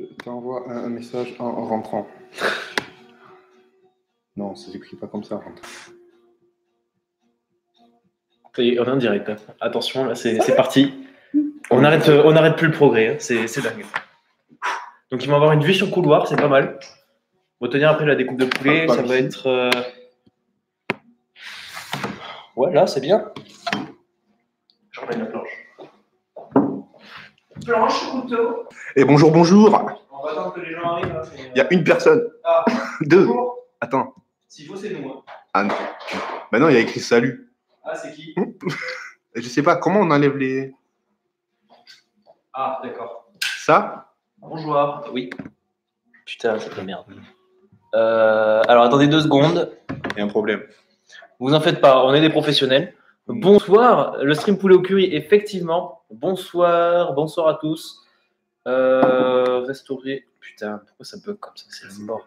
Je t'envoie un message en rentrant. Non, ça s'écrit pas comme ça, rentre. Ça y est, on est en direct. Hein. Attention, là, c'est parti. On arrête plus le progrès. Hein. C'est dingue. Donc, ils vont avoir une vue sur le couloir, c'est pas mal. On va tenir après la découpe de poulet. Ça va être. Ouais, là, c'est bien. Je remets la planche. Planche, couteau. Et bonjour, bonjour. On va attendre que les gens arrivent. Hein, Il y a une personne. Ah, deux. Bonjour. Attends. S'il faut, c'est nous. Hein. Ah non. Ben non, il y a écrit salut. Ah, c'est qui? Je sais pas, comment on enlève les. Ah, d'accord. Ça? Bonjour. Oui. Putain, c'est de la merde. Alors, attendez 2 secondes. Il y a un problème. Vous en faites pas, on est des professionnels. Bonsoir, le stream poulet au curry, effectivement. Bonsoir à tous. Restaurer. Putain, pourquoi ça bug comme ça? C'est la mort.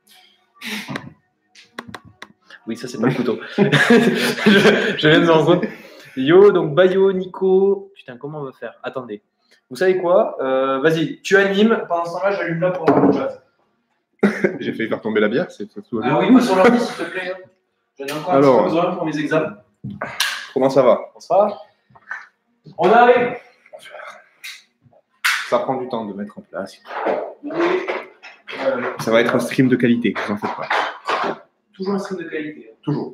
Oui, ça, c'est pas le couteau. je viens de me rendre compte. Yo, donc Bayo, Nico. Putain, comment on va faire? Attendez. Vous savez quoi? Vas-y, tu animes. Pendant ce temps-là, j'allume là pour avoir le chat. J'ai failli faire tomber la bière, c'est tout va bien. Ah oui, pas sur l'ordi, s'il te plaît. J'en ai encore un petit peu besoin pour mes examens. Comment ça va? Bonsoir. On arrive. Ça prend du temps de mettre en place. Oui. Ça va être un stream de qualité, vous en faites pas. Toujours un stream de qualité. Toujours.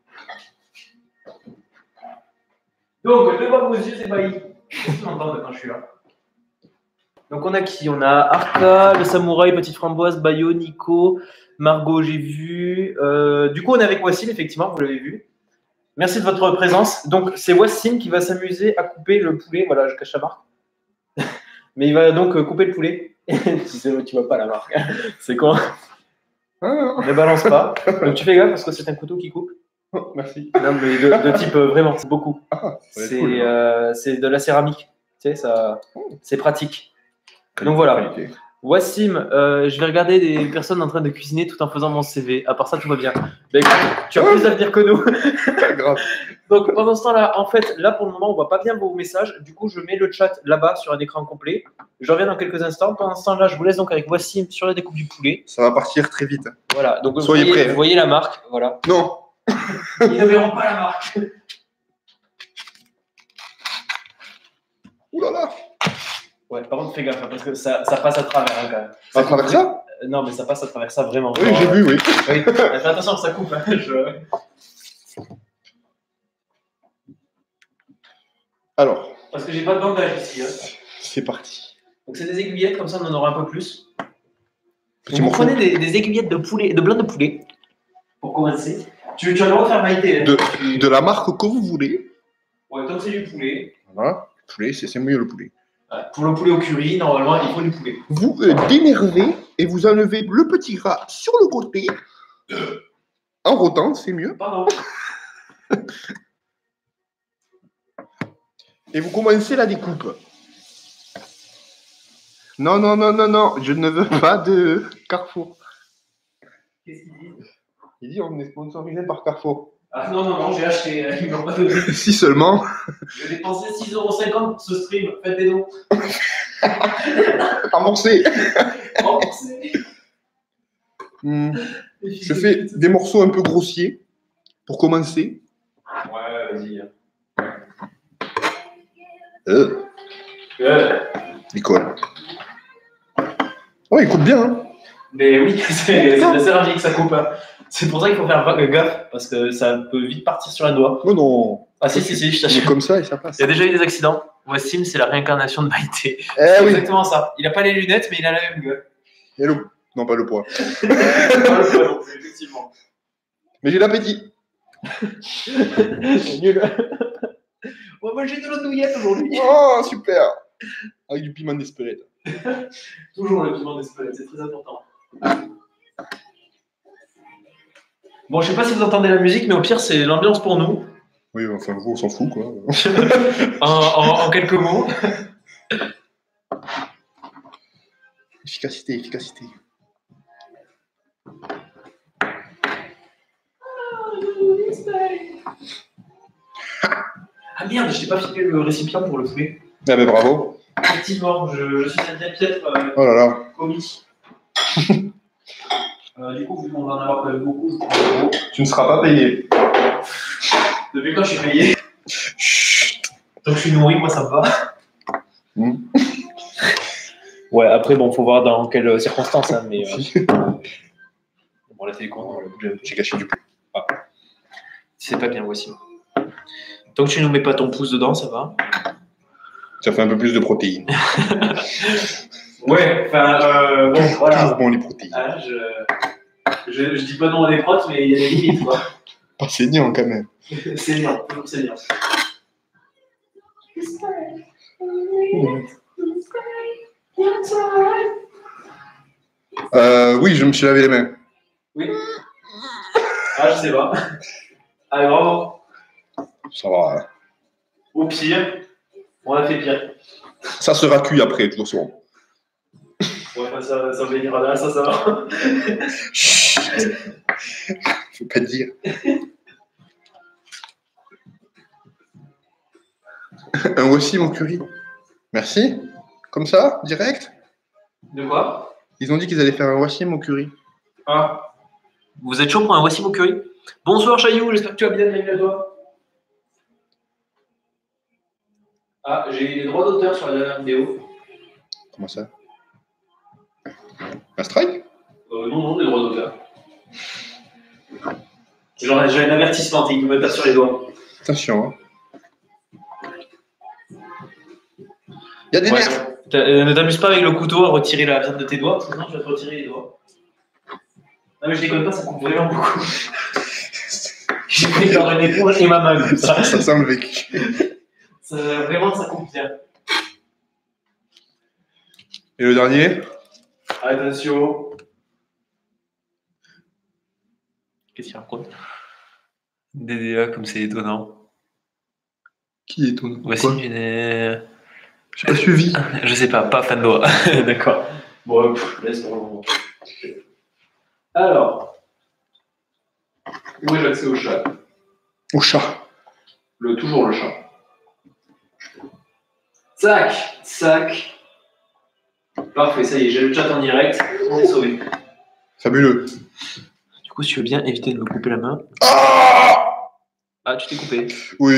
Donc, devant vos yeux ébahis. Qu'est-ce qu'on entend quand je suis là? Donc, on a qui? On a Arca, le samouraï, Petite Framboise, Bayo, Nico, Margot, j'ai vu. Du coup, on est avec Wassim, effectivement, vous l'avez vu. Merci de votre présence. Donc, c'est Wassim qui va s'amuser à couper le poulet. Voilà, je cache la marque. Mais il va donc couper le poulet. Tu vois pas la marque. C'est quoi? Ne balance pas. Donc, tu fais gaffe parce que c'est un couteau qui coupe. Oh, merci. Non, mais de type vraiment, c'est beaucoup. Ah, c'est cool, de la céramique. Tu sais, ça, c'est pratique. Donc voilà. Wassim, je vais regarder des personnes en train de cuisiner tout en faisant mon CV. À part ça, tout va bien. Ben, écoute, tu as plus d'avenir que nous. Grave. Donc pendant ce temps-là, en fait, là pour le moment, on voit pas bien vos messages. Du coup, je mets le chat là-bas sur un écran complet. Je reviens dans quelques instants. Pendant ce temps-là, je vous laisse donc avec Wassim sur la découpe du poulet. Ça va partir très vite. Voilà. Donc soyez prêts. Vous voyez la marque. Voilà. Non. Ils ne verront pas la marque. Ouh là là. Ouais, par contre, fais gaffe, hein, parce que ça passe à travers hein, quand même. À travers ça? Non, mais ça passe à travers ça vraiment. Oui, j'ai vu, oui. Oui. Fais attention, ça coupe. Hein, Alors. Parce que j'ai pas de bandage ici. Hein. C'est parti. Donc, c'est des aiguillettes, comme ça, on en aura un peu plus. Petit vous morceau. prenez des aiguillettes de poulet, de blanc de poulet, pour commencer. Tu vas le refaire Maïté. Hein. De la marque que vous voulez. Ouais, tant que c'est du poulet. Voilà. Poulet, c'est mieux le poulet. Pour le poulet au curry, normalement, il faut du poulet. Vous dénervez et vous enlevez le petit gras sur le côté. En rotant, c'est mieux. Pardon. Et vous commencez la découpe. Non, non, non, non, non, je ne veux pas de Carrefour. Qu'est-ce qu'il dit? Il dit on est sponsorisé par Carrefour. Ah non, non, non, j'ai acheté. Ils m'ont pas donné. Si seulement. J'ai dépensé 6,50 € pour ce stream. Faites des dons. Remboursé. Remboursé. Je fais des morceaux un peu grossiers pour commencer. Ouais, vas-y. Il colle. Oh, il coupe bien. Hein. Mais oui, c'est de la céramique, ça coupe. Hein. C'est pour ça qu'il faut faire gaffe, parce que ça peut vite partir sur un doigt. Oh non. Ah si, je t'assure. Comme ça et ça passe. Il y a déjà eu des accidents. Wassim, c'est la réincarnation de Maïté. C'est oui. Exactement ça. Il n'a pas les lunettes, mais il a la même gueule. Et le... Non, pas le poids. Pas le poids non plus, effectivement. Mais j'ai l'appétit. C'est nul. On va manger de l'andouillette aujourd'hui. Oh, super. Avec du piment d'Espelette. Toujours le piment d'Espelette, c'est très important. Bon, je sais pas si vous entendez la musique, mais au pire, c'est l'ambiance pour nous. Oui, enfin, vous, on s'en fout, quoi. en quelques mots. Efficacité, efficacité. Ah merde, je t'ai pas filé le récipient pour le poulet. Ah ben bravo. effectivement, je suis un bien piètre Oh là là. commis. Du coup, vu qu'on va en avoir quand même beaucoup, je prends gros. Tu ne seras pas payé. Depuis quand je suis payé? Tant que je suis nourri, moi ça me va. Mm. Ouais, après, bon, faut voir dans quelles circonstances, hein, mais. Bon, la télécommande, J'ai gâché du poulet. c'est pas bien, voici. Tant que tu nous mets pas ton pouce dedans, ça va. Ça fait un peu plus de protéines. Ouais, enfin, bon, voilà. Toujours bon les protéines. Ah, je dis pas non à des protes, mais il y a des limites, quoi. Pas saignant quand même. Saignant, toujours saignant. Oui, je me suis lavé les mains. Oui. Ah, je sais pas. Allez, bravo. Ça va. Au pire, on a fait pire. Ça sera cuit après, toujours souvent. Ouais, enfin, ça veut dire là, ça va. Faut pas te dire. Un voici mon curry. Merci. Comme ça, direct. De quoi? Ils ont dit qu'ils allaient faire un voici mon curry. Ah. Vous êtes chaud pour un voici mon curry? Bonsoir Chaillou, j'espère que tu vas bien, bienvenue à toi. Ah, j'ai eu les droits d'auteur sur la dernière vidéo. Comment ça? Un strike? Non, des droits d'auteur. Genre, j'ai un avertissement, il me tape sur les doigts. Attention. Hein. Il y a des Ouais, nerfs. ne t'amuse pas avec le couteau à retirer la viande de tes doigts, sinon je vais te retirer les doigts. Non mais je déconne pas, ça coupe vraiment beaucoup. J'ai pris par une éponge et ma main comme ça. Ça sent le vécu. Vraiment, ça coupe bien. Et le dernier? Attention. Qu'est-ce qu'il raconte? DDA, comme c'est étonnant. Qui est ton? Voici une. J'ai pas suivi. Je sais pas fan de doigt. D'accord. Bon, laisse moi. Alors. Où est l'accès au chat? Au chat. Toujours le chat. Tac, tac. Parfait, ça y est, j'ai le chat en direct. On est sauvé. Fabuleux. Du coup, si tu veux bien éviter de me couper la main. Ah, tu t'es coupé. Oui.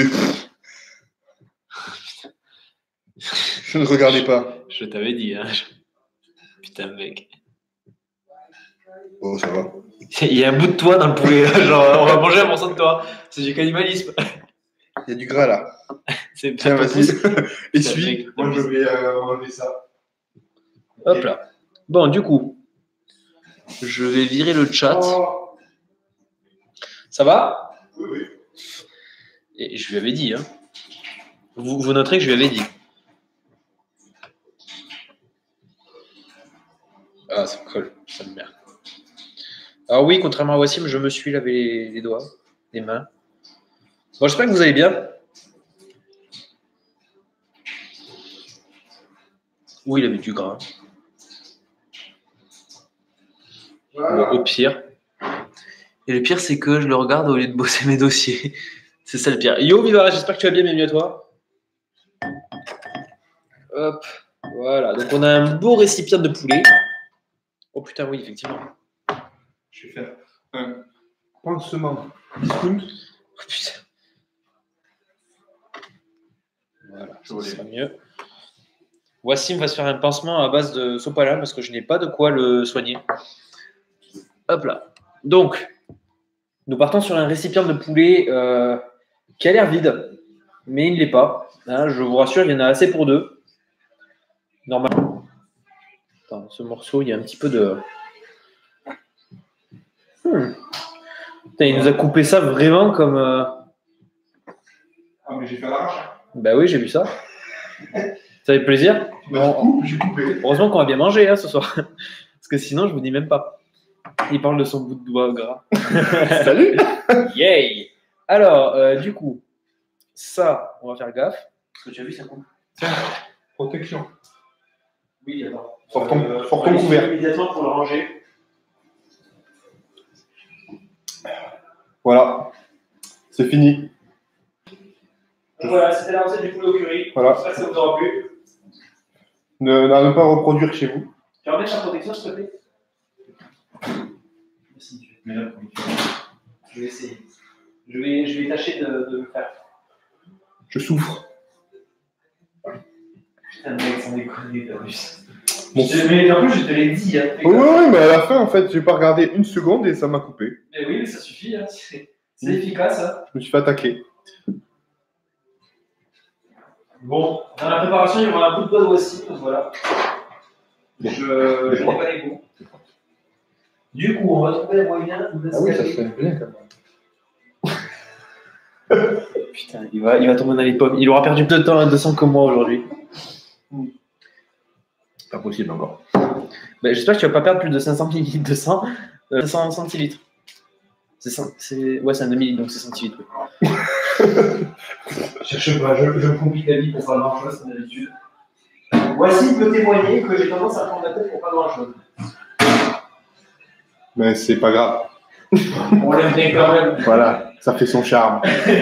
Je ne regardais pas. Je t'avais dit, hein. Putain, mec. Oh, ça va. Il y a un bout de toi dans le poulet, là. Genre, on va manger un morceau de toi. C'est du cannibalisme. Il y a du gras là. C'est Tiens, pas vas-y. possible. Essuie. Moi, je vais enlever ça. Hop là. Bon, du coup, je vais virer le chat. Oh. Ça va? Oui, oui. Et je lui avais dit, hein. Vous noterez que je lui avais dit. Ah, ça me colle, ça me merde. Alors oui, contrairement à Wassim, je me suis lavé les doigts, les mains. Bon, j'espère que vous allez bien. Oui, il avait du gras. Voilà. Bon, au pire. Et le pire, c'est que je le regarde au lieu de bosser mes dossiers. C'est ça le pire. Yo, Viva, j'espère que tu vas bien, bienvenue à toi. Hop, voilà. Donc, on a un beau récipient de poulet. Oh putain, oui, effectivement. Je vais faire un pansement discount. Oh putain. Voilà, ça Joli. sera mieux. Wassim va se faire un pansement à base de sopalin parce que je n'ai pas de quoi le soigner. Hop là. Donc, nous partons sur un récipient de poulet qui a l'air vide, mais il ne l'est pas. Hein, je vous rassure, il y en a assez pour deux. Normalement. Attends, ce morceau, il y a un petit peu de. Putain, il nous a coupé ça vraiment comme. Ah, mais j'ai fait à l'arrache. Bah oui, j'ai vu ça. Ça fait plaisir. J'ai coupé. Heureusement qu'on va bien manger hein, ce soir. Parce que sinon, je vous dis même pas. Il parle de son bout de doigt gras. Salut. Yay! Alors, du coup, ça, on va faire gaffe. Parce que tu as vu, ça coupe. Tiens, protection. Oui, attends. Sors ton couvert. Immédiatement pour le ranger. Voilà. C'est fini. Donc voilà, c'était la recette du poulet au curry. Voilà. J'espère que ça vous aura plu. à ne pas reproduire chez vous. Tu remets ta protection, s'il te plaît? Merci. Mais là, Je vais essayer. Je vais tâcher de le faire. Je souffre. Putain, mec, sans déconner, t'as vu ça. Bon. Mais en plus, je te l'ai dit. Hein, Oui, mais à la fin, en fait, j'ai pas regardé une seconde et ça m'a coupé. Mais oui, mais ça suffit. Hein. C'est efficace. Hein. Je me suis fait attaquer. Bon, dans la préparation, il y aura un bout de doigt aussi. Donc voilà. Je n'ai pas les goûts. Du coup, on va trouver les moyens de fait bien quand même. Putain, il va tomber dans les pommes. Il aura perdu plus de temps à 200 que moi aujourd'hui. Pas possible encore. Ben, j'espère que tu vas pas perdre plus de 500 ml de sang. 500 centilitres. Ouais, c'est un demi-litre, donc c'est centilitres. Oui. Cherche pas, je me complique la vie pour pas grand chose, comme d'habitude. Voici peut témoigner que j'ai tendance à prendre la tête pour pas grand chose. Mais c'est pas grave. On l'aime bien quand même. Voilà, ça fait son charme.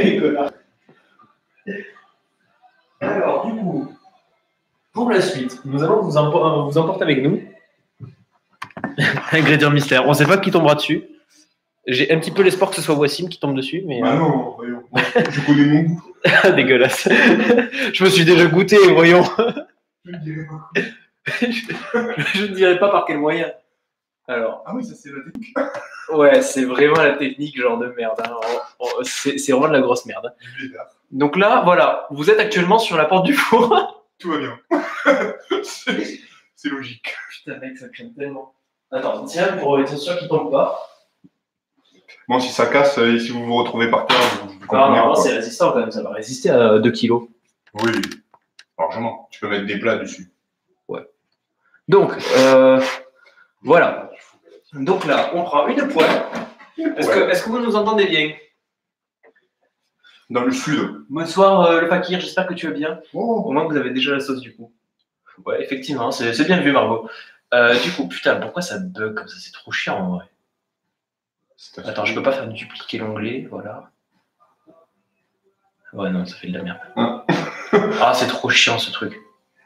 Alors, du coup, pour la suite, nous allons vous emporter avec nous. Ingrédient mystère. On ne sait pas qui tombera dessus. J'ai un petit peu l'espoir que ce soit Wassim qui tombe dessus. Mais... Bah non, voyons. Je connais mon goût. Dégueulasse. Je me suis déjà goûté, voyons. Je ne dirai pas. Je ne dirai pas par quel moyen. Alors. Ah oui, ça c'est la technique. Ouais, c'est vraiment la technique genre de merde. Hein. C'est vraiment de la grosse merde. Donc là, voilà, vous êtes actuellement sur la porte du four. Tout va bien. C'est logique. Putain mec, ça craint tellement. Attends, tiens, pour être sûr qu'il tombe pas. Bon, si ça casse et si vous vous retrouvez par terre, vous comprenez. Non, c'est résistant quand même, ça va résister à 2 kilos. Oui, largement. Tu peux mettre des plats dessus. Ouais. Donc, voilà. Donc là, on prend une poêle. Est-ce que vous nous entendez bien? Dans le sud. Bonsoir le fakir, j'espère que tu vas bien. Oh. Au moins vous avez déjà la sauce du coup. Ouais, effectivement, c'est bien vu Margot. Du coup, putain, pourquoi ça bug comme ça? C'est trop chiant en vrai. Attends, je peux pas faire dupliquer l'onglet, voilà. Ouais, non, ça fait de la merde. Ah, c'est trop chiant ce truc.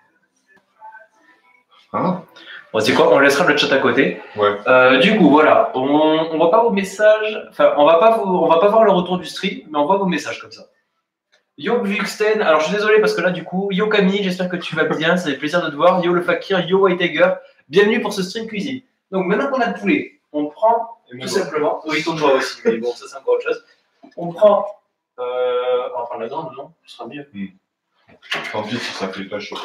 Ah. Bon, c'est quoi? On laissera le chat à côté. Ouais. Du coup, voilà, on voit pas vos messages. Enfin, on va pas voir le retour du stream, mais on voit vos messages comme ça. Yo Vuxten, alors je suis désolé parce que là, du coup, yo Camille, j'espère que tu vas bien, ça fait plaisir de te voir. Yo le fakir, yo White Tiger, bienvenue pour ce stream cuisine. Donc maintenant qu'on a le poulet, on prend tout simplement. Oui, ton doigt aussi, mais bon, ça c'est encore autre chose. On prend. On va prendre la viande, non? Ce sera mieux. Tant pis si ça fait tache sur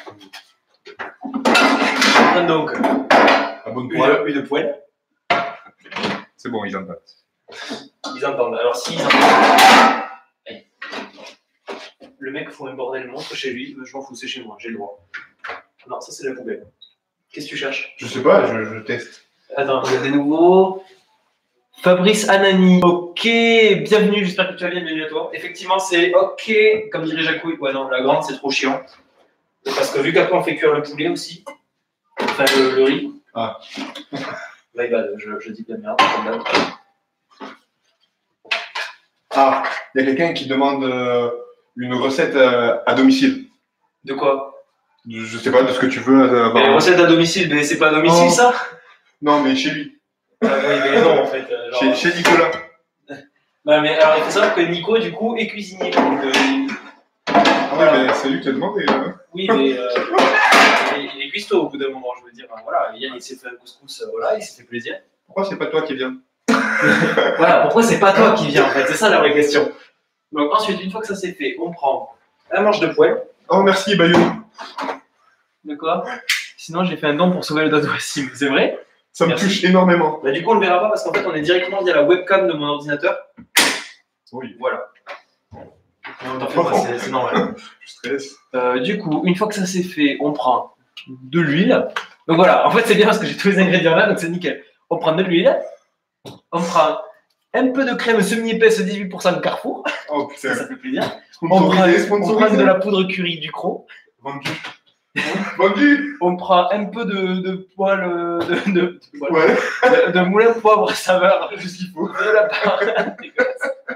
Donc, une poêle. C'est bon, ils entendent. Ils entendent. Alors, s'ils entendent. Le mec fout un bordel monstre chez lui. Je m'en fous, c'est chez moi, j'ai le droit. Non, ça c'est la poubelle. Qu'est-ce que tu cherches? Je sais pas, je teste. Attends, regardez nouveau. Fabrice Anani. Ok, bienvenue, j'espère que tu vas bien, bienvenue à toi. Effectivement, c'est ok, comme dirait Jacouille. Ouais, non, la grande, c'est trop chiant. Parce que vu qu'après on fait cuire le poulet aussi. Enfin, le riz. Ah. My bad, je dis de la merde. Ah, il y a quelqu'un qui demande une recette à domicile. De quoi? Je sais pas, de ce que tu veux. Mais recette à domicile, mais c'est pas à domicile ça? Non, mais chez lui. Ah oui, mais non en fait. Genre... Chez Nicolas. Bah, mais alors il faut savoir que Nico, du coup, est cuisinier. Donc, voilà. Mais c'est lui qui a demandé. Là. Oui, mais il est cuistot au bout d'un moment, je veux dire. Voilà, Yann il s'est fait un couscous, voilà, il s'est fait plaisir. Pourquoi c'est pas toi qui viens? Voilà, pourquoi c'est pas toi qui viens en fait? C'est ça la vraie question. Donc ensuite, une fois que ça c'est fait, on prend un manche de poêle. Oh merci Bayou. De quoi? Sinon j'ai fait un don pour sauver le dos de Wassim, c'est vrai? Ça me touche énormément. Bah, du coup on le verra pas parce qu'en fait on est directement via la webcam de mon ordinateur. Oui. Voilà. Non, t'en fais pas, c'est normal. Je stresse. Du coup, une fois que ça c'est fait, on prend de l'huile. Donc voilà, en fait c'est bien parce que j'ai tous les ingrédients là, donc c'est nickel. On prend de l'huile, on prend un peu de crème semi-épaisse 18% de Carrefour. Oh putain. Ça fait plaisir. On prend de la poudre curry du Cro. Vendu. Vendu. On prend un peu de poêle de moulin poivre saveur. Tout ce qu'il faut.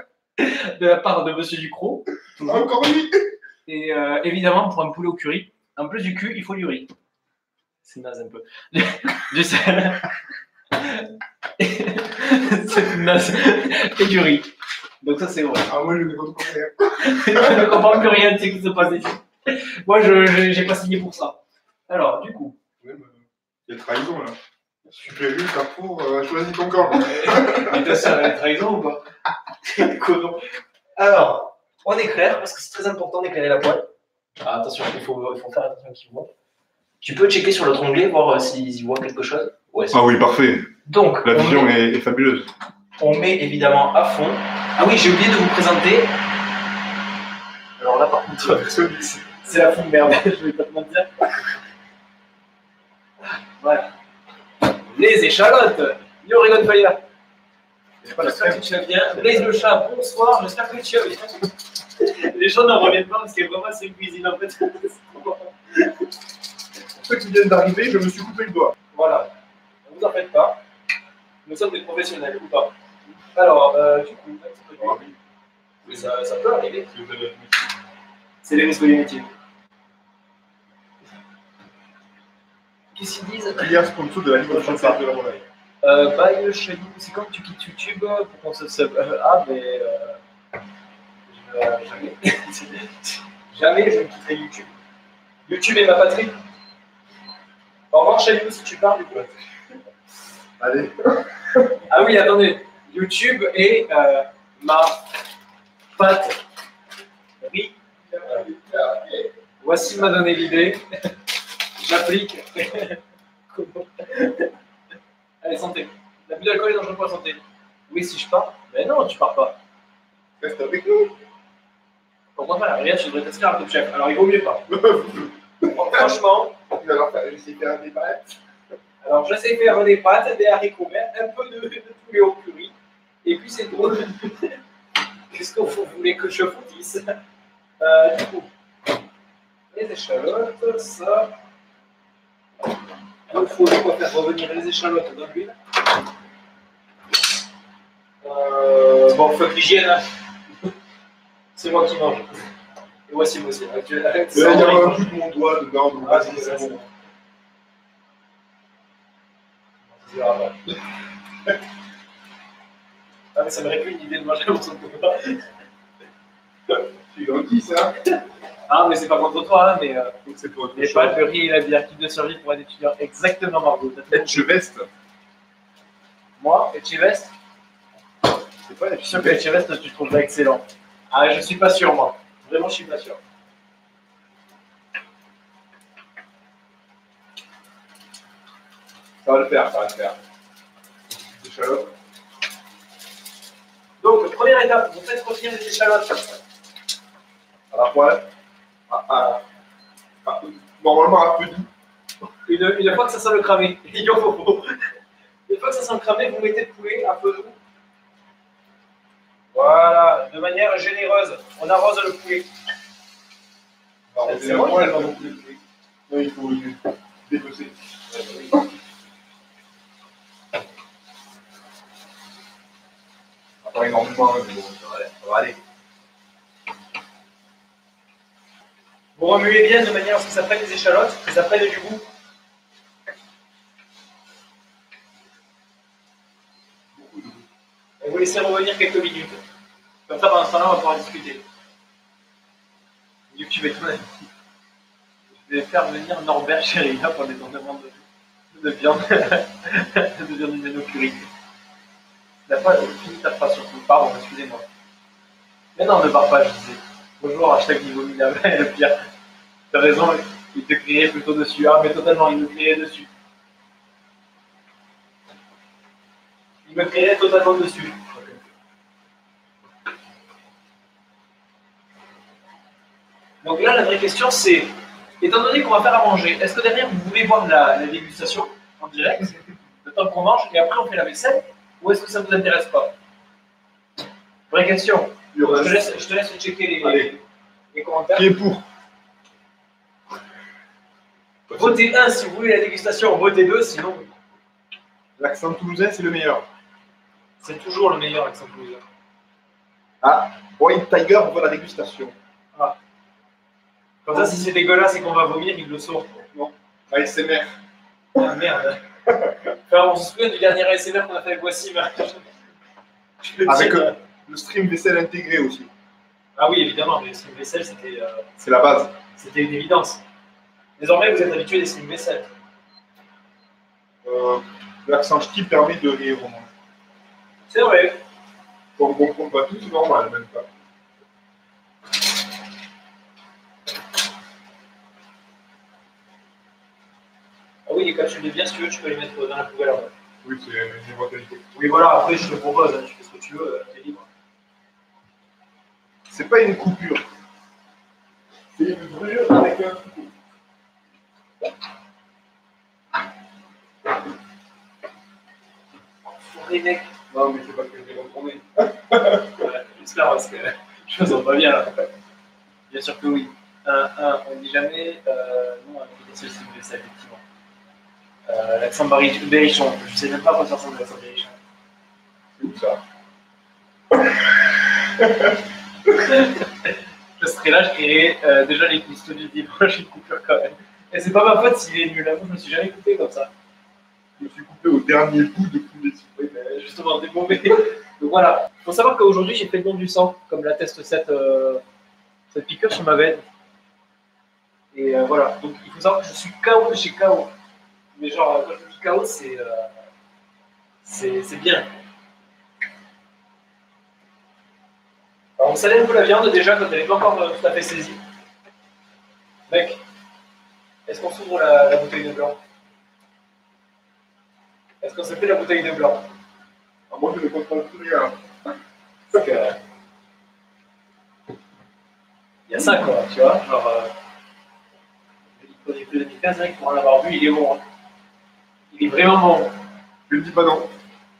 De la part de Monsieur Ducrot. Encore lui. Et évidemment, pour un poulet au curry, En plus du cul, il faut du riz. C'est naze un peu. Du sel. C'est naze. Et du riz. Donc ça c'est vrai. Ah, moi je ne comprends rien. Je ne comprends plus rien de ce qui se passe ici. Moi j'ai pas signé pour ça. Alors, du coup. Il y a trahison là. Super vu, Carrefour, choisis ton camp. Mais t'as ça la trahison ou pas? Alors, on éclaire, parce que c'est très important d'éclairer la poêle. Ah, attention, il faut faire attention qu'ils voient. Tu peux checker sur l'autre onglet, voir s'ils y voient quelque chose. Ouais, Ah oui, parfait. Donc, la vision est fabuleuse. On met évidemment à fond. Ah oui, j'ai oublié de vous présenter. Alors là, par contre, c'est la fond merde, je vais pas te mentir. Voilà. Les échalotes. Yo, Rigon Fire. J'espère que tu vas bien. Blaise le chat, bonsoir. J'espère que tu vas bien. Les gens n'en reviennent pas parce que vraiment c'est une cuisine en fait. Pour ceux qui viennent d'arriver, je me suis coupé le doigt. Voilà. Ne vous en faites pas. Nous sommes des professionnels ou pas. Alors, du coup, oui, ça peut arriver. C'est les risques du métier. Qu'est-ce qu'ils disent? Il y a un sponsor de la Ligue française de la volaille. Bye Chani, c'est quand tu quittes YouTube pour qu'on se sub. Ah, mais. Jamais. Jamais je ne quitterai YouTube. YouTube est ma patrie. Au revoir Chani, si tu parles du coup. Allez. Ah oui, attendez. YouTube est ma patrie. Voici m'a donné l'idée. J'applique. Allez, santé. L'abus d'alcool est dangereux pour la santé. Oui, si je pars. Mais non, tu pars pas. Reste avec nous. Pourquoi pas? Regarde, je devrais t'inscrire à Top Chef. Alors, il vaut mieux pas. Franchement. J'essaie de faire des pâtes. Alors, je sais faire des pâtes, des haricots verts, un peu de poulet au curry. Et puis, c'est drôle. Qu'est-ce que vous voulez que je vous dise? Du coup, les échalotes, ça. Il faut faire revenir les échalotes dans l'huile. Bon, fuck l'hygiène. Hein. C'est moi qui mange. Et voici moi aussi. Il y a un bout de mon doigt dedans, donc ah, vas-y, c'est bon. Ah, mais ça m'aurait plus une idée de manger un morceau de doigt. Tu gentil, ça. Ah, mais c'est pas contre toi, hein, mais c'est pour les pâtes, le riz et la bière, kit de survie pour un étudiant. Exactement, Margot. Etchevest. Moi, Etchevest. C'est pas Je suis sûr que Etchevest, tu trouves ça excellent. Ah, je suis pas sûr, moi. Vraiment, je suis pas sûr. Ça va le faire, ça va le faire. Échalotes. Donc, première étape, vous faites revenir les échalotes À la poêle. Normalement, un peu doux. Une fois que ça sent le cramé, une fois que ça sent le cramé, vous mettez le poulet à feu doux. Voilà, de manière généreuse. On arrose le poulet. C'est bon, elle va non plus. Non, il faut dépecer. Pas énormément, mais bon, ça va aller. Vous remuez bien de manière à ce que ça prenne les échalotes, que ça prenne du goût. Et vous laissez revenir quelques minutes. Comme ça, pendant ce temps-là, on va pouvoir discuter. YouTube est ton ami. Je vais faire venir Norbert Chérilla pour des demandes de viande. De viande humaine au curry. Tu n'as pas fini ta phrase surtout. Pardon, excusez-moi. Mais non, ne pars pas, je disais. Bonjour, hashtag niveau minable, le pire. T'as raison, il te criait plutôt dessus. Ah, mais totalement, il me criait dessus. Il me criait totalement dessus. Donc là, la vraie question, c'est, étant donné qu'on va faire à manger, est-ce que derrière, vous voulez voir la dégustation en direct, le temps qu'on mange, et après on fait la vaisselle, ou est-ce que ça ne vous intéresse pas? Vraie question. Je te laisse checker les commentaires. Qui est pour? Votez 1 si vous voulez la dégustation, votez 2 sinon. L'accent toulousain, c'est le meilleur. C'est toujours le meilleur accent toulousain. Ah, White Tiger, on voit la dégustation. Ah. Comme ça, si c'est dégueulasse et qu'on va vomir, il le sort. Non. ASMR. Ah merde. Enfin, on se souvient du dernier ASMR qu'on a fait avec Wassim. Avec le stream vaisselle intégré aussi. Ah oui, évidemment, mais le stream vaisselle, c'était. C'est la base. C'était une évidence. Désormais, vous êtes habitués des stream vaisselle. L'accent ch'ti permet de rire au moins. C'est vrai. On ne comprend pas tout, c'est normal, même pas. Ah oui, les capsules de bière, si tu veux, tu peux les mettre dans la poubelle. Ouais. Oui, c'est une immortalité. Oui, voilà, après, je te propose, hein, tu fais ce que tu veux, t'es libre. C'est pas une coupure. C'est une brûlure avec un couteau. Les mecs. Non, mais c'est parce que je vais retourner. Ouais, j'espère, parce que je me sens pas bien là. Bien sûr que oui. On ne dit jamais non à l'application stream vaisselle, effectivement. L'accent berrichon. Je sais même pas à quoi ça ressemble l'accent berrichon. C'est où ça? Je serais là, je créerais déjà les pistes du dimanche, une coupure quand même. Et c'est pas ma faute s'il est nul, hein. Je me suis jamais coupé comme ça. Je me suis coupé au dernier bout de tous les types. Oui, mais justement, des mauvais. Donc voilà. Il faut savoir qu'aujourd'hui, j'ai fait le don du sang, comme l'atteste cette piqûre sur ma veine. Et voilà. Donc il faut savoir que je suis KO de chez KO. Mais genre, quand je dis KO, c'est bien. Alors, on salait un peu la viande déjà quand elle n'est pas encore tout à fait saisie. Mec, est-ce qu'on s'ouvre la bouteille de blanc? Est-ce qu'on se fait la bouteille de blanc? Alors, moi, je ne comprends plus rien. Parce que. Il y a ça, quoi, tu vois. Genre. Le produit de 2015, mec, pour en avoir bu, il est bon. Hein. Il est vraiment bon. Je ne dis pas non.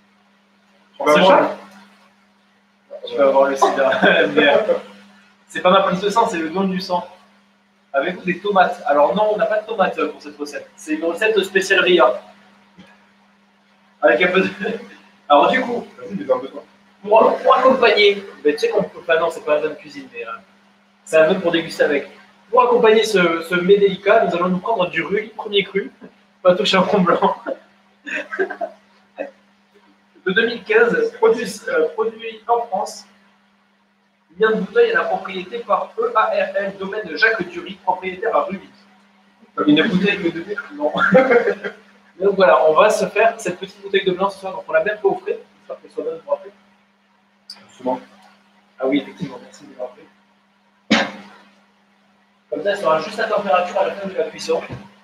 Tu vas avoir le sida. C'est pas ma prise de sang, c'est le don du sang. Avec des tomates. Alors non, on n'a pas de tomates pour cette recette. C'est une recette spéciale Ria. Avec un peu de... Alors du coup, pour accompagner, ben, tu sais qu'on peut... Enfin non, c'est pas un de cuisine, mais c'est un meuble pour déguster avec. Pour accompagner ce mets délicat, nous allons nous prendre du ruy, premier cru, pas touche à fond blanc. De 2015, produit en France. Bien de bouteille à la propriété par EARL, domaine Jacques Dury, propriétaire à Rubis. Une bouteille de bière, non. Donc voilà, on va se faire cette petite bouteille de blanc ce soir. Donc on l'a bien fait au frais, j'espère qu'elle soit bonne pour après. Souvent. Ah oui, effectivement, merci de m'avoir fait. Comme ça, elle sera juste à température à la fin de la cuisson.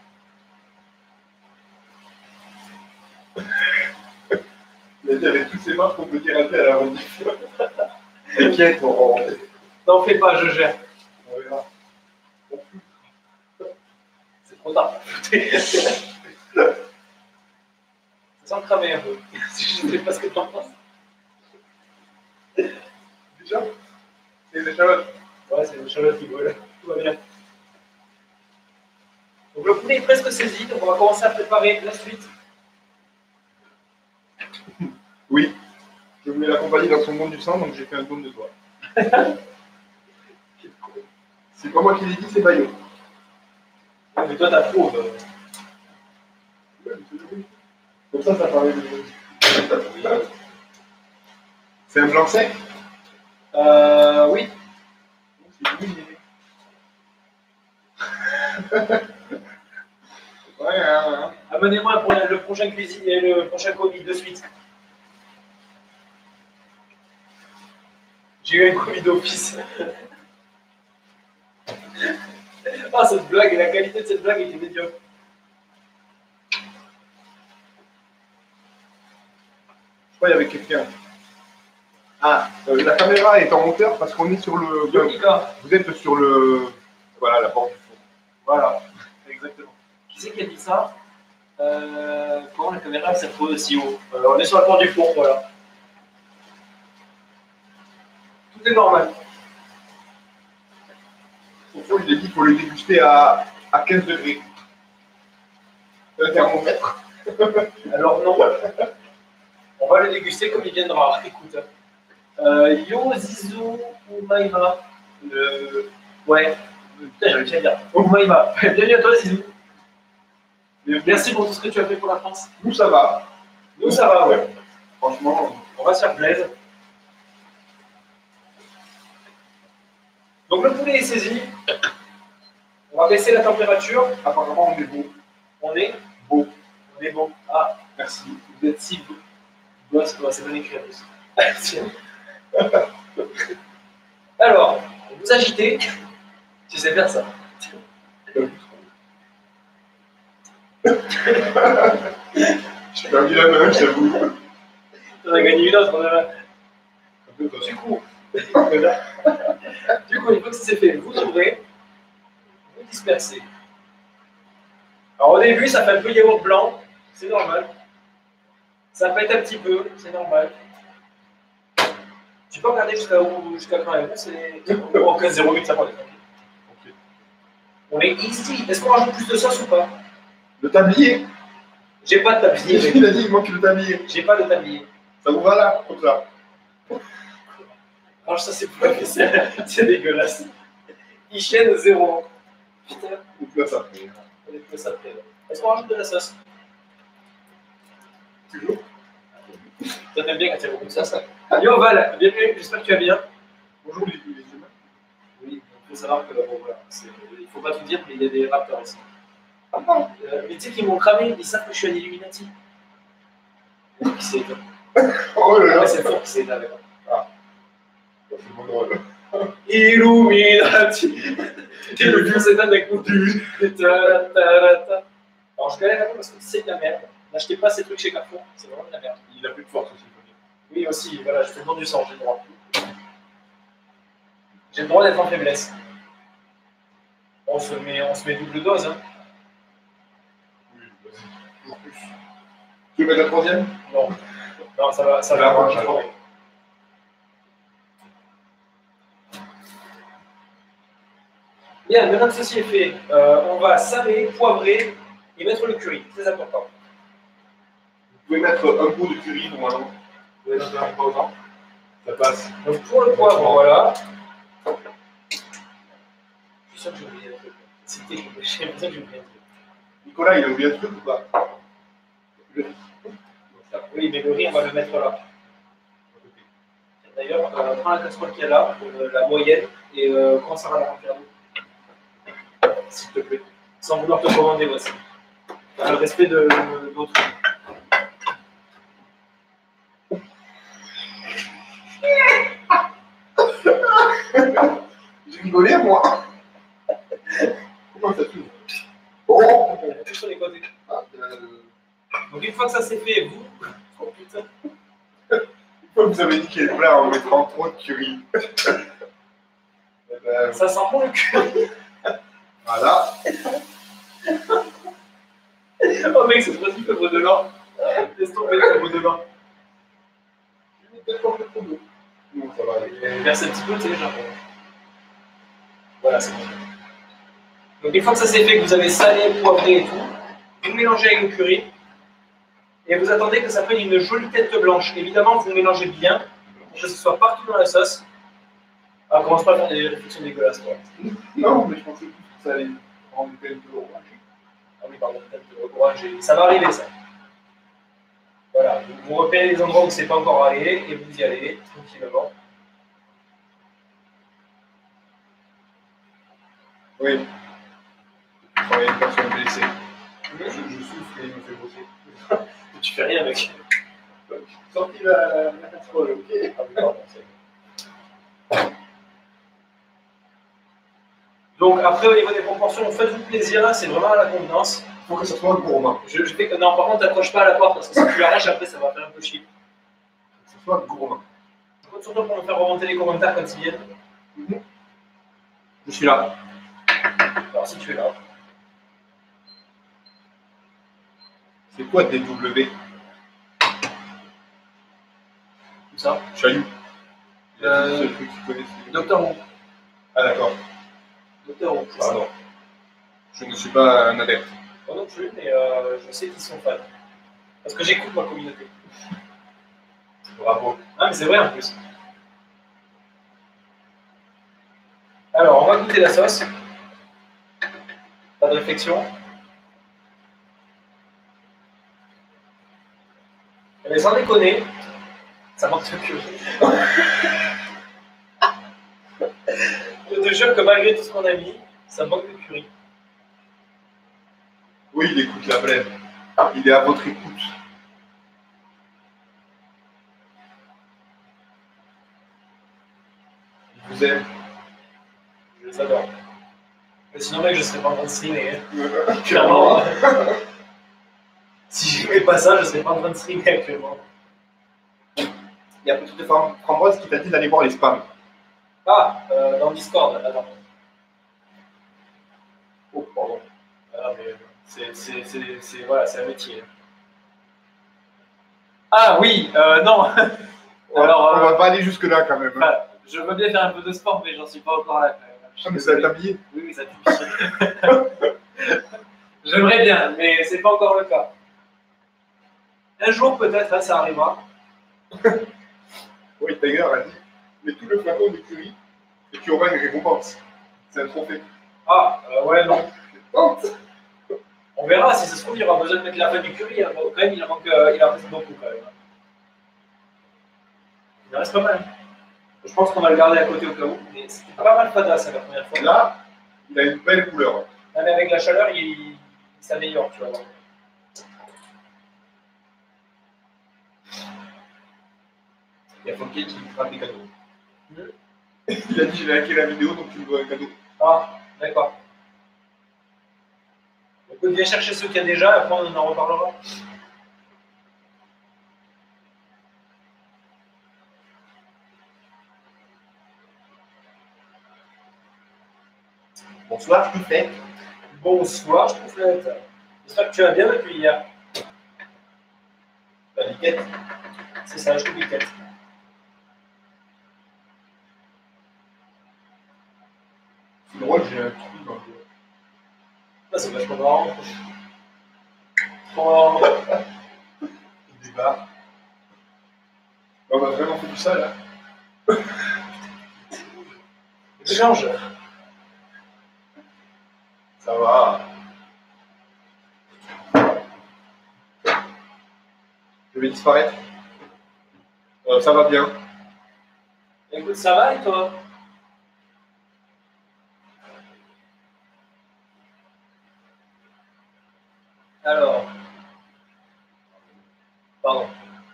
Il a dit avec toutes ses marques qu'on peut pirater à la rediff. T'inquiète, N'en fais pas, je gère. On verra. C'est trop tard. Ça sent cramer un peu. Je ne sais pas ce que tu en penses. Déjà? C'est une échalote. Ouais, c'est une échalote qui vole. Tout va bien. Donc le poulet est presque saisi, donc on va commencer à préparer la suite. Oui. Je voulais l'accompagner dans son don du sang, donc j'ai fait un don de toi. C'est pas moi qui l'ai dit, c'est Bayo. Ouais, mais toi, t'approuves. Comme ça paraît de... C'est un blanc sec? Oui. C'est mouillé. Ouais, hein. Amenez-moi pour le prochain cuisine et le prochain commis de suite. J'ai eu un commis d'office. Ah, cette blague, la qualité de cette blague était médiocre. Je crois qu'il y avait quelqu'un. Ah, la caméra est en hauteur parce qu'on est sur le... Vous êtes sur le... Voilà, la porte du four. Voilà, exactement. Qui c'est qui a dit ça? Comment la caméra s'est retrouvée aussi haut? On est sur la porte du four, voilà. Tout est normal. Au fond, il a dit qu'il faut le déguster à 15 degrés. Un thermomètre. Alors non. On va le déguster comme il viendra. Écoute. Yo, Zizou ou Maïma. Ouais. Putain, j'avais déjà dire. Bon, comment il va? Bienvenue à toi, Zizou. Merci pour tout ce que tu as fait pour la France. Nous, ça va. Nous, ça va, ouais. Franchement, On va se faire plaisir. Donc, le poulet est saisi. On va baisser la température. apparemment, on est beau. On est Beau. On est bon. Ah, Merci. vous êtes si beau. C'est bon écrit en plus. Alors, vous agitez. Tu sais faire ça. J'ai perdu la main, j'avoue. On a gagné une autre. Du coup, une fois que c'est fait, vous ouvrez, vous dispersez. Alors au début, ça fait un peu yaourt blanc, c'est normal. Ça pète un petit peu, c'est normal. Tu peux regarder jusqu'à quand même. C'est en 15-0,8, ça va. On est ici. Est-ce qu'on rajoute plus de sauce ou pas? Le tablier. J'ai pas de tablier. Il a dit, il manque le tablier. J'ai pas de tablier. Ça vous va là, comme ça? Alors ça c'est pas c'est dégueulasse. Hygiène 0. Putain. Ou là, ça. On est plus après. Est-ce qu'on rajoute de la sauce? Toujours. Ça t'aime bien quand il y a beaucoup de sauce. Yo Val, bienvenue, j'espère que tu vas bien. Bonjour les humains. Oui, il faut savoir que bon, voilà, il faut pas tout dire, mais il y a des raptors ici. Mais tu sais qu'ils m'ont cramé, ils savent que je suis un Illuminati. Le four qui s'est éteint. Oh là là. Ouais, c'est le four qui s'est éteint avec moi. Ah. C'est mon drôle. Illuminati. Et le four s'éteint d'un coup. Alors je galère un peu parce que c'est de la merde. N'achetez pas ces trucs chez Carrefour, c'est vraiment de la merde. Il a plus de force aussi. Oui, aussi, voilà, je fais le don du sang, j'ai le droit. J'ai le droit d'être en faiblesse. On se met double dose, hein. Oui, vas-y. Toujours plus. Tu veux mettre la troisième? Non. Non, ça va La avoir range, alors. Bien, maintenant que ceci est fait, on va saler, poivrer et mettre le curry. Très important. Vous pouvez mettre un pot de curry normalement. Vous allez mettre un peu autant. Ça passe. Donc pour le poivre, voilà. Je suis sûr que j'ai oublié un truc. J'ai l'impression que j'ai oublié un truc. Nicolas, il a oublié un truc ou pas? Oui, mais le riz, on va le mettre là. D'ailleurs, prends la casserole qu'il y a là, la moyenne, et commence à la remplir d'eau. S'il te plaît. Sans vouloir te commander, voici. Dans le respect d'autrui. J'ai rigolé, moi. Comment ça s'ouvre? Oh. Tout sur les côtés. Ah, Donc une fois que ça c'est fait, vous... Oh putain. une fois que vous avez dit qu'il est plat, on mettra en trop de curry. Ça sent bon le curry. Voilà. Oh mec, c'est trop si peu de l'or. Laisse tomber le peu de l'or. Je vais peut-être un peu trop d'eau. Non, ça va aller. Verse un petit peu, tu sais, genre. Voilà, c'est bon. Donc une fois que ça c'est fait, que vous avez salé, poivré et tout, vous mélangez avec le curry et vous attendez que ça prenne une jolie tête blanche. Évidemment, vous mélangez bien pour que ce soit partout dans la sauce. Alors, commence pas à faire des réflexions dégueulasses, quoi. Non, mais je pensais plus que ça allait prendre une tête de orange. Ah oui, pardon, tête orange, ça va arriver ça. Voilà, vous repérez les endroits où c'est pas encore allé et vous y allez tranquillement. Oui. Travailler une personne blessée. Je souffre et il me fait bosser. Tu fais rien avec. Sorti la casserole, ok. Ah oui, pardon, c'est bon. Donc après au niveau des proportions, faites-vous plaisir, c'est vraiment à la convenance. Il faut que ça soit gourmand. Je fais que non, par contre t'accroches pas à la porte parce que si tu l'arraches après ça va faire un peu chier. Il faut que ça soit gourmand. Compte sur toi pour me faire remonter les commentaires quand ils viennent. Je suis là. Alors si tu es là. C'est quoi DW? Tout ça. Chaillou. C'est le seul truc que tu connais. Docteur Who. Ah d'accord. Docteur Who. Pardon. Je ne suis pas un adepte. Moi non plus, mais je sais qu'ils sont fans. Parce que j'écoute ma communauté. Bravo. Ah mais c'est vrai en plus. Alors on va goûter la sauce. Pas de réflexion. Mais sans déconner, ça manque de curry. Je te jure que malgré tout ce qu'on a mis, ça manque de curry. Oui, il écoute la blême. Il est à votre écoute. Il vous aime. Je les adore. Mais sinon, mec, je serais pas en train de streamer. Clairement. Si j'aimais pas ça, je serais pas en train de streamer actuellement. Il y a Petite Framboise qui t'a dit d'aller voir les spams. Ah, dans Discord, attends. Oh, pardon. Ah, mais c'est un métier. Ah oui, non. Alors, on va pas aller jusque-là quand même. Hein. Je veux bien faire un peu de sport, mais j'en suis pas encore là. Ah, mais ça va t'habiller. Oui, ça t'habille. J'aimerais bien, mais c'est pas encore le cas. Un jour peut-être, hein, ça arrivera. Oui, Tiger a dit, mais tout le flacon de curry et tu auras une récompense. C'est un trophée. Ah, ouais, non. On verra, si ça se trouve, il y aura besoin de mettre la fin du curry. Hein. Bon, quand même, il en reste beaucoup quand même. Il en reste pas mal. Je pense qu'on va le garder à côté au cas où, mais c'était pas mal fada ça la première fois. Là, il a une belle couleur. Non, mais avec la chaleur, il s'améliore, tu vois. Il y a Fonky qui frappe des cadeaux. Il a dit j'ai liké la vidéo donc tu me dois un cadeau. Ah, d'accord. Donc viens chercher ceux qu'il y a déjà et après on en reparlera. Bonsoir, je fais. Bonsoir, je trouve que j'espère que tu vas bien depuis hier. La liquette. C'est ça, je trouve liquette. C'est drôle, j'ai un petit peu dans le dos. Ah, c'est vachement marrant. Oh. Il débat. On a vraiment fait du ça là. Change. Ça va. Je vais disparaître. Ça va bien. Écoute, ça va et toi? Alors. Pardon.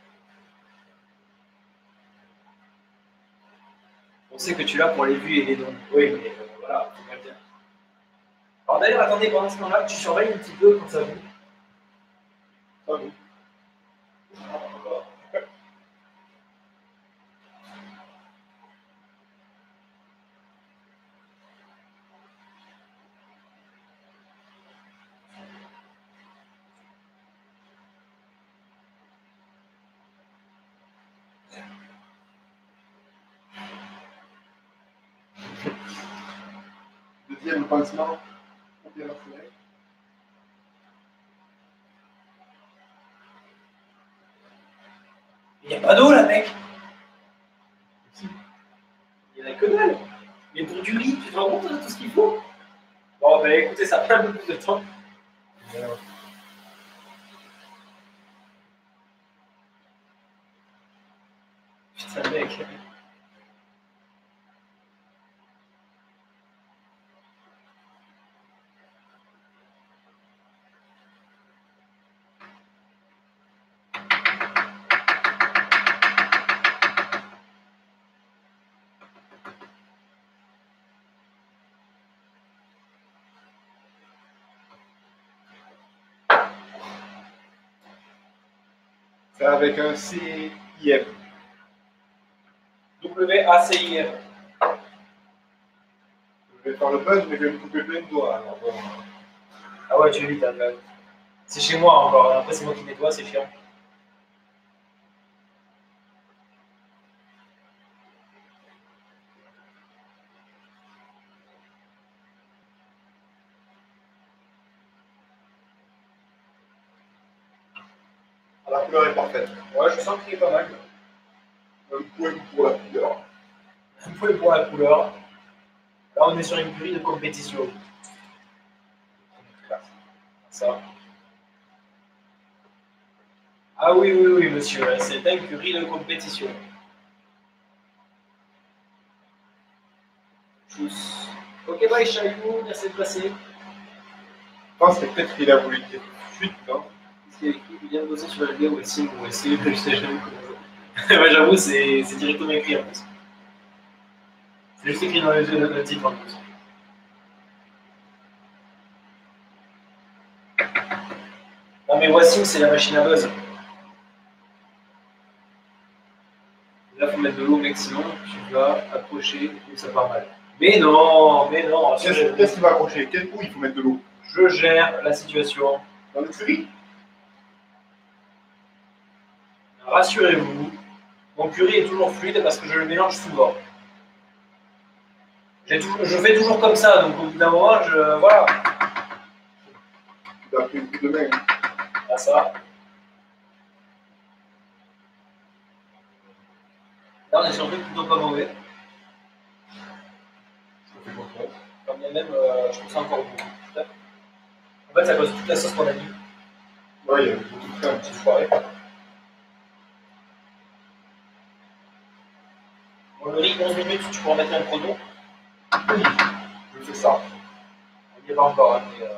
On sait que tu l'as pour les vues et les dons. Oui, mais voilà, faut pas le dire. Alors d'ailleurs, attendez, pendant ce temps-là, tu surveilles un petit peu quand ça bouge. Ça va. Deuxième pansement. Il n'y a pas d'eau là, mec. Il n'y en a que dalle. Mais pour du riz, tu te rends compte de tout ce qu'il faut? Bon, bah écoutez, ça prend un peu plus de temps. Putain, mec. C'est avec un CIM. WACIM. Je vais faire le buzz, mais je vais me couper plein de doigts. Alors, bon. Ah ouais, tu es vite, hein, c'est chez moi encore. Après, c'est moi qui nettoie, c'est chiant. La couleur est parfaite. Ouais, je sens qu'il est pas mal. Un point pour la couleur. Un peu pour la couleur. Là, on est sur une grille de compétition. Ça. Ah oui, oui, oui, monsieur, c'est un curry de compétition. Tchuss. Ok, bye, Chaillou, merci de passer. Non, c'est peut-être qu'il a voulu dire fuite, non? C'est écrit, il vient de bosser sur la vidéo aussi, ou essayer, je sais jamais comment ça. Ouais, j'avoue, c'est directement écrit en plus. C'est juste écrit dans le titre en plus. Non, mais Wassim, c'est la machine à buzz. Là, il faut mettre de l'eau, mec, sinon tu vas accrocher et ça part mal. Mais non, mais non. Qu'est-ce qui va accrocher? Où il faut mettre de l'eau? Je gère la situation. Dans le curry? Rassurez-vous, mon curry est toujours fluide parce que je le mélange souvent. Je fais toujours comme ça, donc au bout d'un moment, voilà. Tu as pris le coup de main. Là, ça va. Là, on est sur un truc plutôt pas mauvais. Quand bien même, je trouve ça encore bon. En fait, ça cause toute la sauce qu'on a mis. Ouais, il y a beaucoup de un petit Foiré. Bon, le riz, 11 minutes, tu peux en mettre un chrono. Oui, je fais ça. On n'y est pas encore, hein, mais.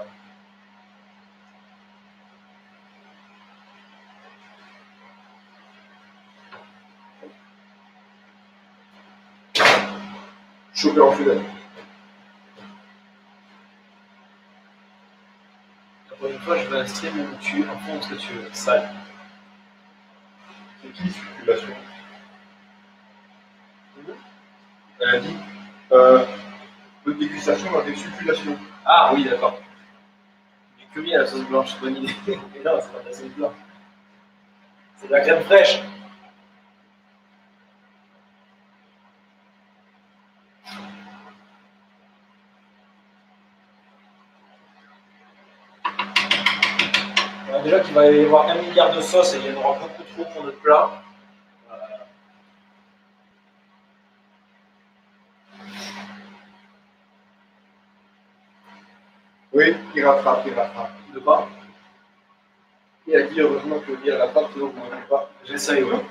Choper en fidèle. Pour une fois, je vais stream où tu en fond ce que tu veux. Sale. C'est qui circulation? Elle a dit de dégustation avec circulation. Ah oui, d'accord. Du curry à la sauce blanche, bonne idée. Mais non, c'est pas de la sauce blanche. C'est de la crème fraîche. Déjà qu'il va y avoir 1 milliard de sauces et il y en aura beaucoup trop pour notre plat. Oui, il rattrape, il rattrape. De pas. Il a dit heureusement que il rattrape, sinon vous ne m'avez pas. J'essaye, ouais.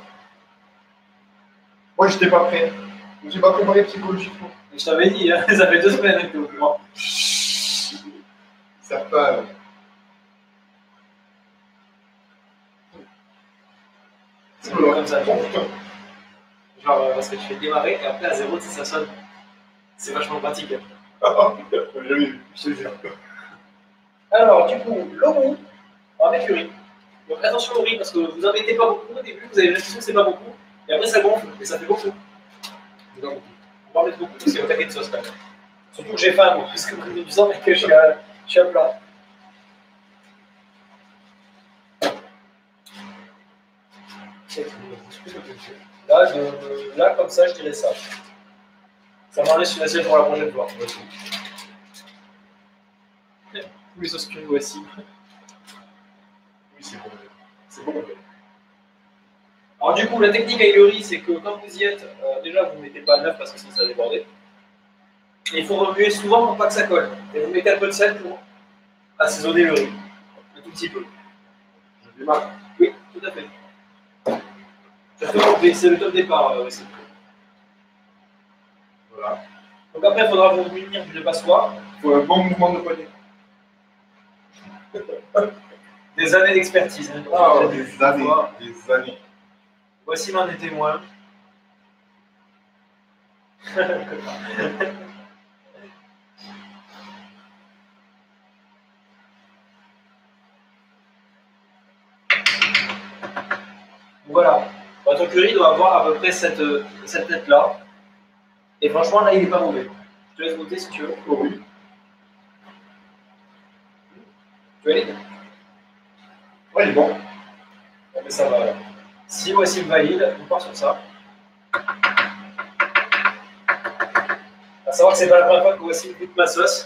Moi, j'étais pas prêt. Je ne suis pas préparé psychologiquement. Je t'avais dit, hein, ça fait 2 semaines que tu es au courant. Ils savent pas. C'est comme ça. Genre, parce que tu fais démarrer et après à 0, ça sonne. C'est vachement pratique. Jamais vu. Je te jure. Alors, du coup, le roux avec le riz. Donc attention au riz parce que vous en mettez pas beaucoup au début, vous avez l'impression que c'est pas beaucoup. Et après ça gonfle et ça fait beaucoup. On va en mettre beaucoup parce qu'il y a un paquet de sauce quand même. Surtout que j'ai faim, moi, parce que vous du sang, mais que je suis à plat. Là, comme ça, je dirais ça. Ça m'en laisse une assiette pour la prochaine fois. Tous les sauces curry voici. Oui, c'est bon. C'est bon. Alors du coup, la technique avec le riz, c'est que quand vous y êtes, déjà vous ne mettez pas neuf parce que sinon ça va déborder. Et il faut remuer souvent pour pas que ça colle. Et vous mettez un peu de sel pour assaisonner le riz. Un tout petit peu. Je démarre. Oui, tout à fait. C'est le top départ aussi. Voilà. Donc après, il faudra vous munir d'une passoire. Il faut un bon mouvement de poignet. Des années d'expertise. Hein, des années. Des années. Voici l'un des témoins. Voilà. Votre curry doit avoir à peu près cette tête-là. Et franchement, là, il n'est pas mauvais. Je te laisse goûter si tu veux. Oh oui. Tu veux aller? Ouais, il est bon. Bon, mais ça va alors. Si voici le valide, on part sur ça. À savoir que c'est pas la première fois que voici goûte ma sauce.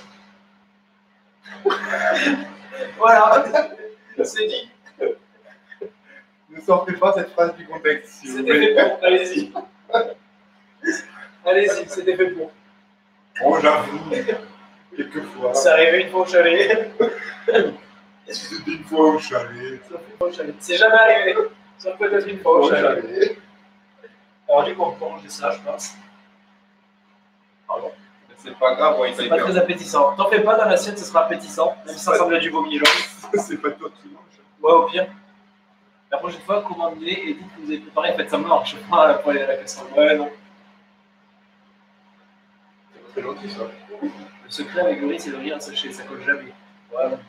Voilà, c'est dit. Ne sortez pas cette phrase du contexte, si vous C'était voulez. fait pour, allez-y. Allez-y, c'était fait pour. Oh, j'avoue. Quelquefois. C'est arrivé une fois au chalet. C'était une fois au chalet. C'est jamais arrivé. Ça peut être une fois au chalet. Alors, du coup, on peut ranger ça, je pense. Pardon. C'est pas grave, ouais, c'est pas très appétissant. T'en fais pas dans l'assiette, ce sera appétissant, même si ça ressemble à du vomi. C'est pas toi qui manges. Ouais, au pire. La prochaine fois, commandez et dites que vous avez préparé, faites ça marche. Je prends pour aller à la casserole. Ouais, non. C'est pas très gentil ça. Le secret avec le riz, c'est le riz en sachet, ça colle jamais. Ouais, bon.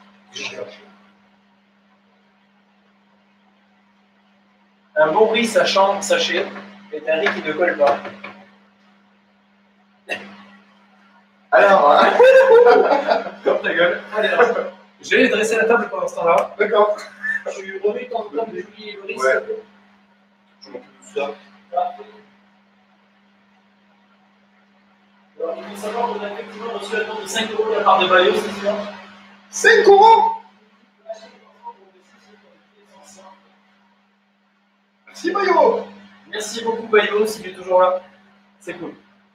Un bon riz sachet est un riz qui ne colle pas. Alors, Comme ta gueule. Allez, là. Je vais dresser la table pendant ce temps-là. d'accord. Je suis revenu de temps en temps de juillet et le riz. Ouais. Je m'occupe de ça. Alors, il faut savoir qu'on a effectivement reçu la demande de 5 € de la part de Bayo, c'est sûr. 5 €. Merci Bayo. Merci beaucoup Bayo, si tu es toujours là. C'est cool.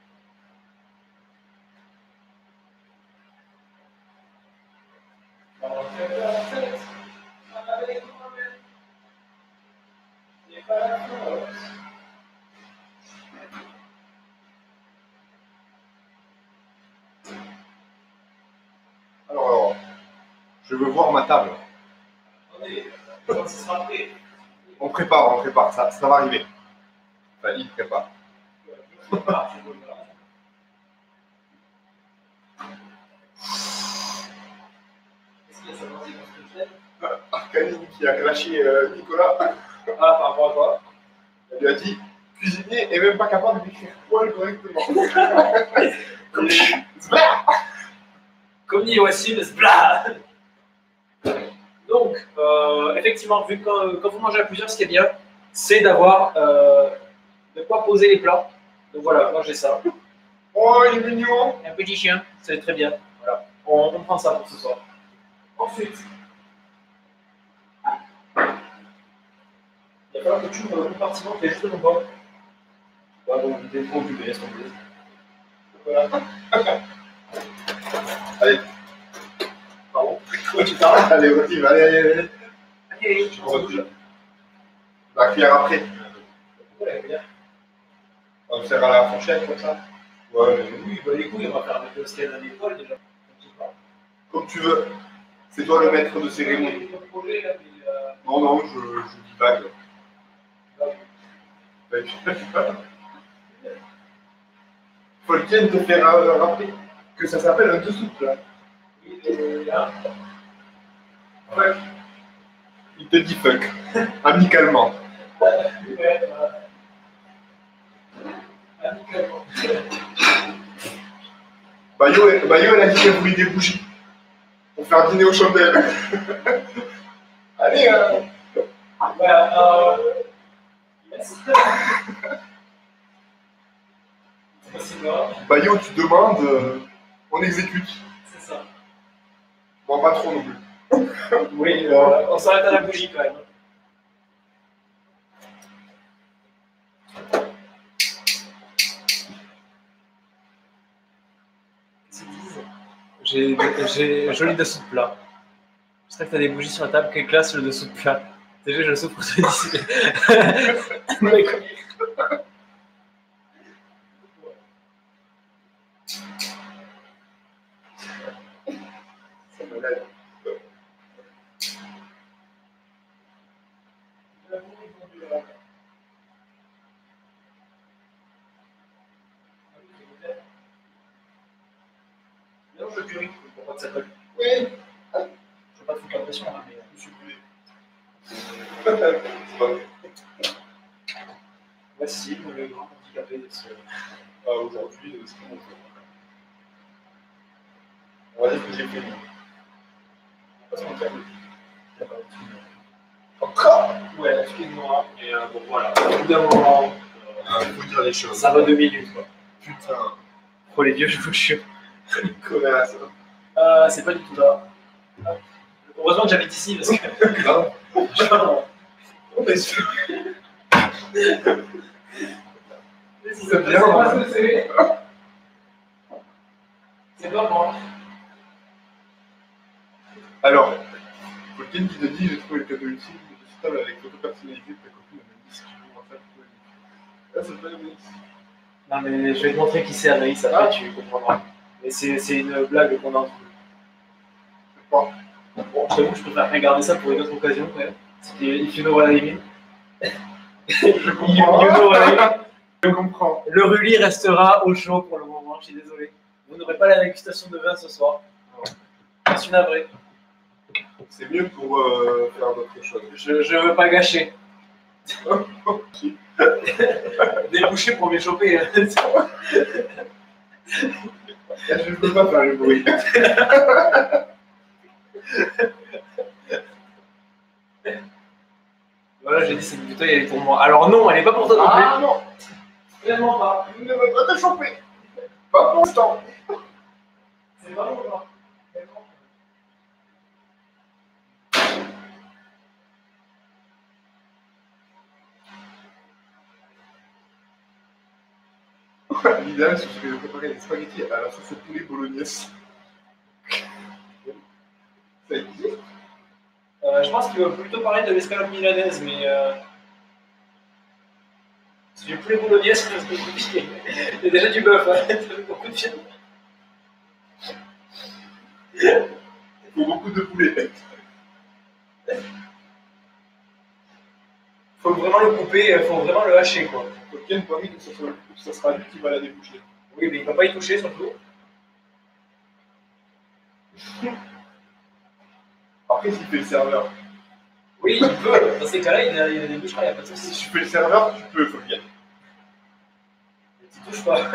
Alors, je veux voir ma table. Attendez, ça sera prêt. On prépare, ça va arriver. Enfin, il prépare. Arcanine qui a clashé Nicolas. Ah, par rapport à quoi? Elle lui a dit cuisinier est même pas capable d'écrire poil correctement. Comme dit Wassim, zbla. Donc, effectivement, vu que quand vous mangez à plusieurs, ce qui est bien, c'est d'avoir de quoi poser les plats. Donc voilà, moi j'ai ça. Oh, il est mignon. Un petit chien, c'est très bien. Voilà, on prend ça pour ce soir. Ensuite, il va falloir que tu ouvres le compartiment qui est juste devant toi. Ouais, bon, vous êtes trop occupé, laisse tomber. Voilà. Allez. Pardon. Ouais, tu t'arrêtes. Allez, vas-y, allez. Allez, Je retire. La cuillère après. Pourquoi la cuillère? On va faire à la fourchette comme ça. Ouais, mais Oui, bah les couilles, on va faire avec ce qu'il y a dans l'école déjà. comme tu veux. C'est toi le maître de cérémonie. Non, je divague. Folken te fait rappeler que ça s'appelle un dessous de plat. Ouais. Il te dit fuck, amicalement. Bayo, elle a dit qu'elle voulait des bougies pour faire dîner aux chandelles. Allez, Bayo, tu demandes, on exécute. C'est ça. Bon, pas trop non plus. Oui, on s'arrête à la bougie quand même. J'ai un joli dessous de plat. J'espère que tu as des bougies sur la table. Quelle classe le dessous de plat. Déjà, je souffre de d'ici. Non, je purée, pour pas que ça colle. Oui. Je veux pas te foutre la pression, hein, mais je suis plus. C'est pas vrai. Voici le grand handicapé de ce. Aujourd'hui, c'est mon jour. On va dire que j'ai fait. On va pas se mentir. Il n'y a pas de truc. Encore. Ouais, excuse-moi. Et bon, voilà. Au bout d'un moment, Il faut dire les choses. ça va 2 minutes, quoi. Putain. Oh les dieux, je vous jure. Connasse. C'est pas du tout là. Heureusement que j'habite ici parce que. Grave. Genre, C'est bien. C'est pas moi. Alors, Quelqu'un qui te dit j'ai trouvé le cadeau ultime, je suis table avec photo personnalisée de ta copine Anaïs, tu peux m'en faire tout. Là, c'est pas Anaïs. Non, mais je vais te montrer qui c'est Anaïs, après tu comprendras. Mais c'est une blague qu'on a entre nous. Bon, je t'avoue que je préfère regarder ça pour une autre occasion quand même. C'était If You Know What I Mean. je comprends. You know what I mean. Je comprends. Le Rulli restera au chaud pour le moment, je suis désolé. Vous n'aurez pas la dégustation de vin ce soir. Je suis navré. C'est mieux pour faire d'autres choses. Je ne veux pas gâcher. Déboucher pour m'échapper. Je ne peux pas faire le bruit. Voilà, j'ai dit cette bouteille, elle est pour moi. Alors non, elle n'est pas pour toi non plus. Ah non, Vraiment pas. je ne veux pas te choper. Pas pour l'instant. C'est vraiment pas. L'idéal, c'est que je préparais des spaghettis à la sauce poulet bolognaise. Ça existe? Je pense qu'il va plutôt parler de l'escalope milanaise, mais c'est du poulet bolognaise, parce que il y a déjà du bœuf, hein. Ça fait beaucoup de viande. Il faut beaucoup de poulet. Faut vraiment le couper, faut vraiment le hacher, quoi. Faut qu'il y ait une poignée que ça sera lui qui va la déboucher. Oui, mais il ne va pas y toucher, surtout. Après, s'il fait le serveur. Oui, il peut. Dans ces cas-là, il a des boucheras, il n'y a pas de souci. Si tu fais le serveur, tu peux, faut le dire. Mais tu touches pas.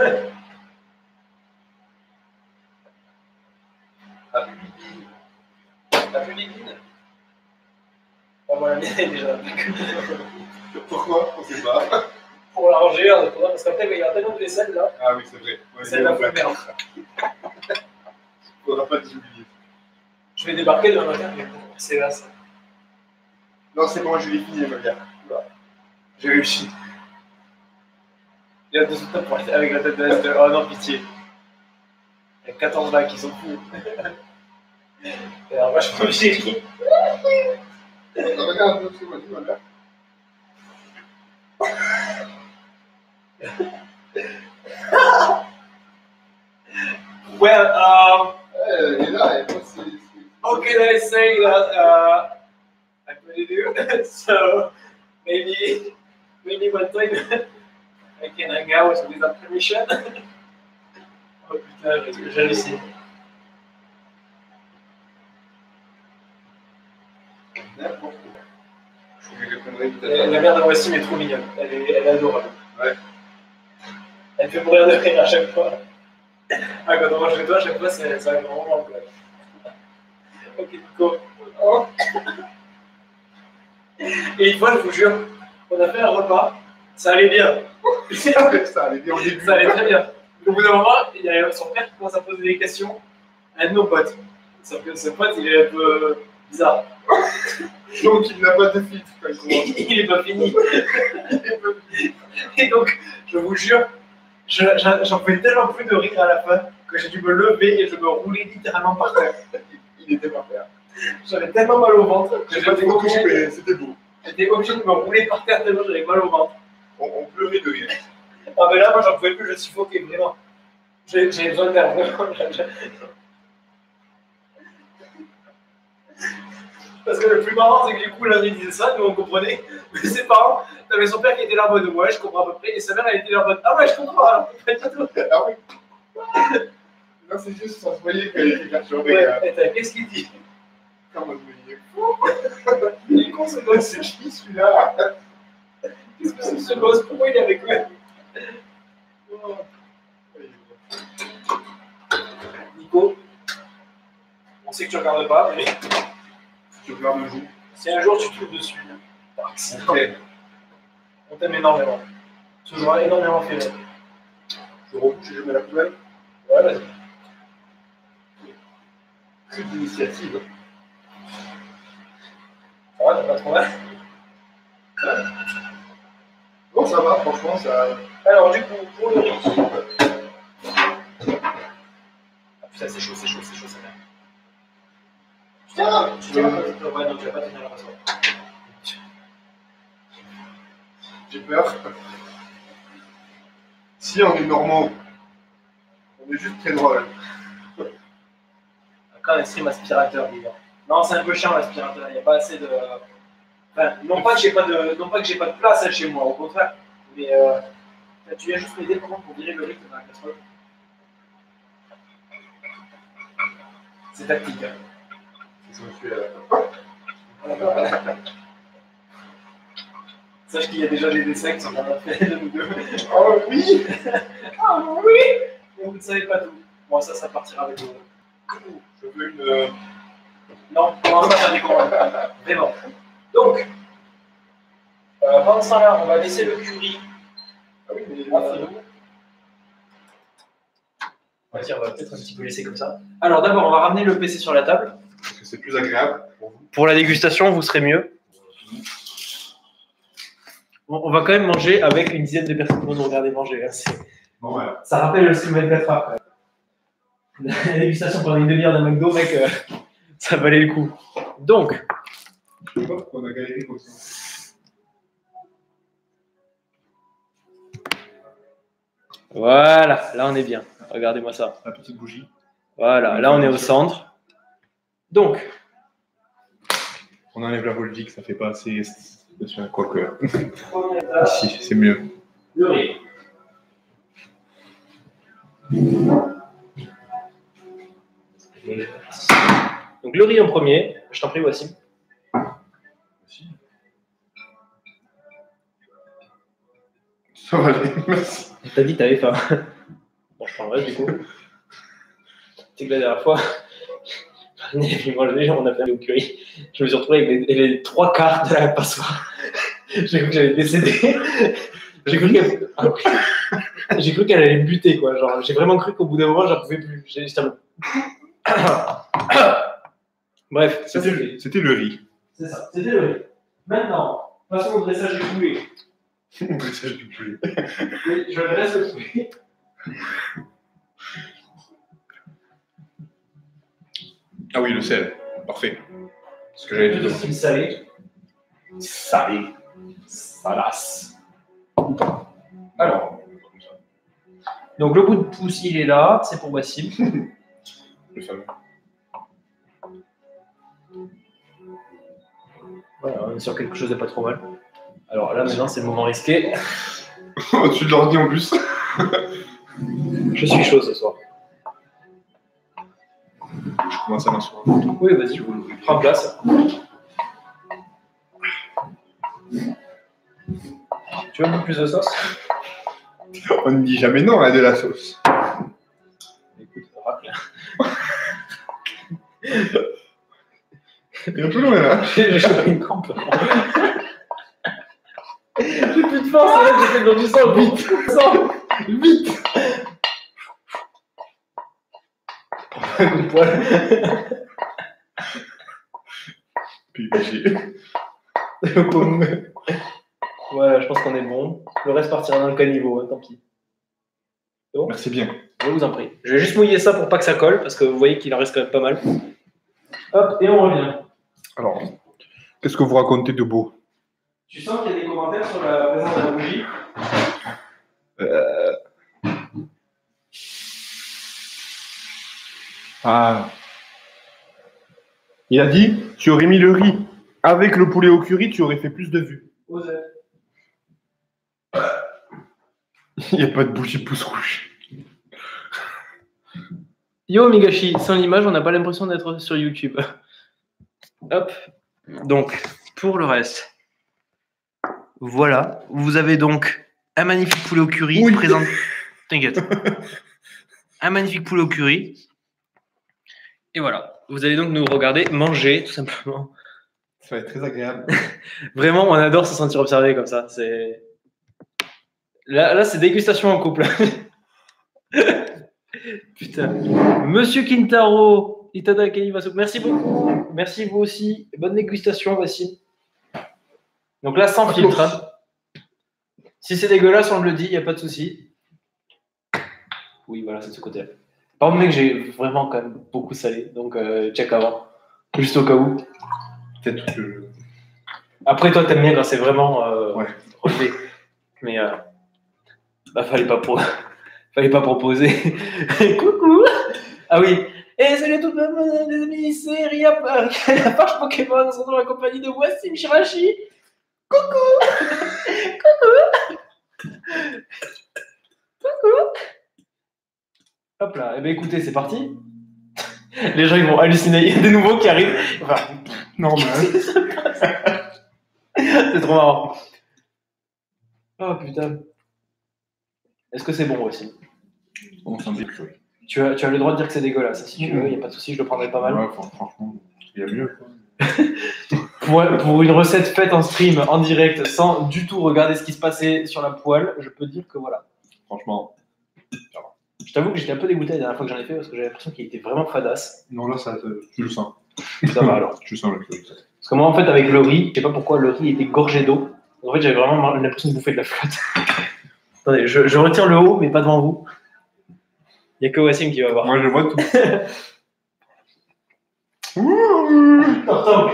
Ah, pipi. T'as plus l'épine? Oh, moi, la mienne est déjà. Pourquoi? On sait pas. Pour la ranger, parce qu'après, il y a tellement de vaisselle là. Ah oui, c'est vrai. Ouais, C'est la ouais. merde. Faudra pas les oublier. Je vais débarquer demain matin, mais bon, c'est là ça. Non, c'est bon, je l'ai fini, ma bière. Voilà. J'ai réussi. Il y a deux autres pour aller avec la tête de l'Est. Oh non, pitié. Il y a 14 là qui sont fous. Et alors, vachement chéri. Regarde un peu ce que m'a dit ma mère. Well, Elle est là, et moi, c'est. how can I say that I really do? So maybe one time I can hang out without permission. Oh putain, j'hallucine. N'importe quoi. Je lui répondrai peut-être. La mère de Wassim est trop mignonne, elle est adorable. Ouais. Elle me fait mourir de rire à chaque fois. Ah, quand on mange chez toi, à chaque fois, ça arrive vraiment en place. Ok, Nico. Oh. Et une fois, je vous jure, on a fait un repas, ça allait bien. Ça allait bien au début. Ça allait très bien. Au bout d'un moment, il y a son père qui commence à poser des questions à un de nos potes. Sauf que ce pote, il est un peu bizarre. Donc il n'a pas de filtre quand il commence. Il est pas fini. Et donc, je vous jure, j'en pouvais tellement plus de rire à la fin que j'ai dû me lever et je me roulais littéralement par terre. Il était pas faire. J'avais tellement mal au ventre que J'ai pas j'étais beaucoup, obligé, mais c'était beau. obligé de me rouler par terre tellement j'avais mal au ventre. On pleurait de rire. Ah mais là, moi j'en pouvais plus, je suffoquais vraiment. J'ai besoin d'air, vraiment. Parce que le plus marrant, c'est que du coup, là, il disait ça, nous on comprenait. Mais ses parents, t'avais son père qui était là en mode ouais, je comprends à peu près, et sa mère, elle était là en mode ah ouais, je comprends, alors pas du tout. Ah oui. Non, c'est juste, ça se voyait qu'elle était perturbée. Ouais, et qu'est-ce qu'il dit? Comment il est fou. Il est con ce gosse. C'est qui celui-là? Qu'est-ce que c'est ce gosse? Pourquoi il est avec eux? Oh. Nico, on sait que tu regardes pas, mais Tu regardes le jour. si un jour tu tombes dessus, par accident, on t'aime énormément. Tu nous auras énormément fait rire. Je rebouche et je mets la poubelle. Ouais, vas-y. Plus d'initiative. Ça va, t'as pas trop mal? Bon, ça va, franchement, ça. Alors, du coup, pour le riz. Ah putain, c'est chaud, ça merde. Putain, Tu tiens la passe. Ouais, non, tu vas pas tenir la passe. J'ai peur. Si on est normaux, on est juste très drôle. Quand un stream aspirateur, dis-moi. Non, c'est un peu chiant l'aspirateur, il n'y a pas assez de. Enfin, non pas que j'ai pas de place hein, chez moi, au contraire. Mais tu viens juste m'aider pour virer le rythme dans la casserole. C'est tactique. Hein. C'est monsieur. Sache qu'il y a déjà des dessins qui sont en train de faire de nous deux. Oh oui. Oh oui. Mais vous ne savez pas tout. Bon, ça partira avec vous. Je veux une. Non, on va pas faire des commandes. Vraiment. Donc, pendant ce temps-là, on va laisser le curry. Ah oui, mais. On va peut-être un petit peu laisser comme ça. Alors d'abord, on va ramener le PC sur la table. Parce que c'est plus agréable pour vous. Pour la dégustation, vous serez mieux. On va quand même manger avec une dizaine de personnes qui vont nous regarder manger. Hein. Bon, voilà. Ça rappelle le stream 24 heures. La dégustation pendant une demi-heure d'un McDo, mec, ça valait le coup. Donc, Je sais pas pourquoi on a galéré comme ça. voilà, là on est bien. Regardez-moi ça. La petite bougie. Voilà, là on est au centre. Donc, on enlève la Volvic, ça fait pas assez. Quoique. Si, c'est mieux. le riz. Donc le riz en premier. Je t'en prie, Wassim. Ça va aller, merci. T'as dit que t'avais faim. Bon, je prends le reste du coup. Tu sais que la dernière fois, on a fait au curry. Je me suis retrouvé avec les trois quarts de la passoire. J'ai cru que j'allais décéder. J'ai cru qu'elle allait me buter, quoi. Genre, j'ai vraiment cru qu'au bout d'un moment, j'en pouvais plus. Bref, c'était le riz. C'est ça, c'était le riz. Maintenant, passons au dressage du poulet. Le dressage du poulet. Oui, je dresse le poulet. Ah oui, le sel. Parfait. Ce que j'avais dit. Le style salé. Salé. Salace. Alors. Donc le bout de pouce, il est là. C'est pour Wassim. Le fameux. Voilà, on est sur quelque chose de pas trop mal. Alors là, maintenant, c'est le moment risqué. Au-dessus de l'ordi en plus. Je suis chaud ce soir. Je commence à m'asseoir. Oui, vas-y, prends place. Tu veux un peu plus de sauce? On ne dit jamais non à de la sauce. Écoute, racle. T'es un peu loin là. J'ai chopé une crampe. J'ai plus de force, là, j'ai fait dans du sang. Vite! Vite! Un coup de poil. PPG. Voilà, je pense qu'on est bon. Le reste partira dans le caniveau, hein, tant pis. C'est bon? Merci bien. Je vous en prie. Je vais juste mouiller ça pour pas que ça colle, parce que vous voyez qu'il en reste quand même pas mal. Hop, et on revient. Alors, qu'est-ce que vous racontez de beau? Tu sens qu'il y a des commentaires sur la présence de la bougie? Ah. Il a dit, tu aurais mis le riz avec le poulet au curry, tu aurais fait plus de vues. Osez. Il n'y a pas de bougie pouce rouge. Yo Migashi, sans l'image, on n'a pas l'impression d'être sur YouTube. Hop. Donc, pour le reste, voilà. Vous avez donc un magnifique poulet au curry. Oui. Présent... T'inquiète. Un magnifique poulet au curry. Et voilà. Vous allez donc nous regarder manger, tout simplement. Ça va être très agréable. Vraiment, on adore se sentir observé comme ça. C'est... Là c'est dégustation en couple. Putain. Monsieur Kintaro, Itada Kaimasu, merci beaucoup. Merci vous aussi. Bonne dégustation, Wassim. Donc là, sans filtre. Hein. Si c'est dégueulasse, on le dit, il n'y a pas de souci. Oui, voilà, c'est de ce côté-là. Par contre, mec, j'ai vraiment quand même beaucoup salé. Donc, check avant. Juste au cas où. Peut-être que. Après, toi, t'aimes bien quand c'est vraiment Ouais. relevé. Mais bah, fallait pas proposer. Coucou. Ah oui. Et salut à tous les amis, c'est Ria, la page Pokémon, on se retrouve en compagnie de Wassim Shirashi. Coucou. Hop là, et ben écoutez, c'est parti. Les gens ils vont halluciner, il y a des nouveaux qui arrivent. Enfin, normal. C'est trop marrant. Oh putain. Est-ce que c'est bon aussi? On s'en décrit. Tu as le droit de dire que c'est dégueulasse. Si tu veux, il n'y a pas de souci, je le prendrai pas mal. Ouais, franchement, il y a mieux. Pour une recette faite en stream, en direct, sans du tout regarder ce qui se passait sur la poêle, je peux dire que voilà. Franchement. Je t'avoue que j'étais un peu dégoûté la dernière fois que j'en ai fait parce que j'avais l'impression qu'il était vraiment fadasse. Non, là, tu le sens. Ça va alors. Tu sens le truc. Parce que moi, en fait, avec le riz, je sais pas pourquoi le riz était gorgé d'eau. En fait, j'avais vraiment l'impression de bouffer de la flotte. Attendez, je retire le haut, mais pas devant vous. Il n'y a que Wassim qui va voir. Moi, je vois tout. T'entends.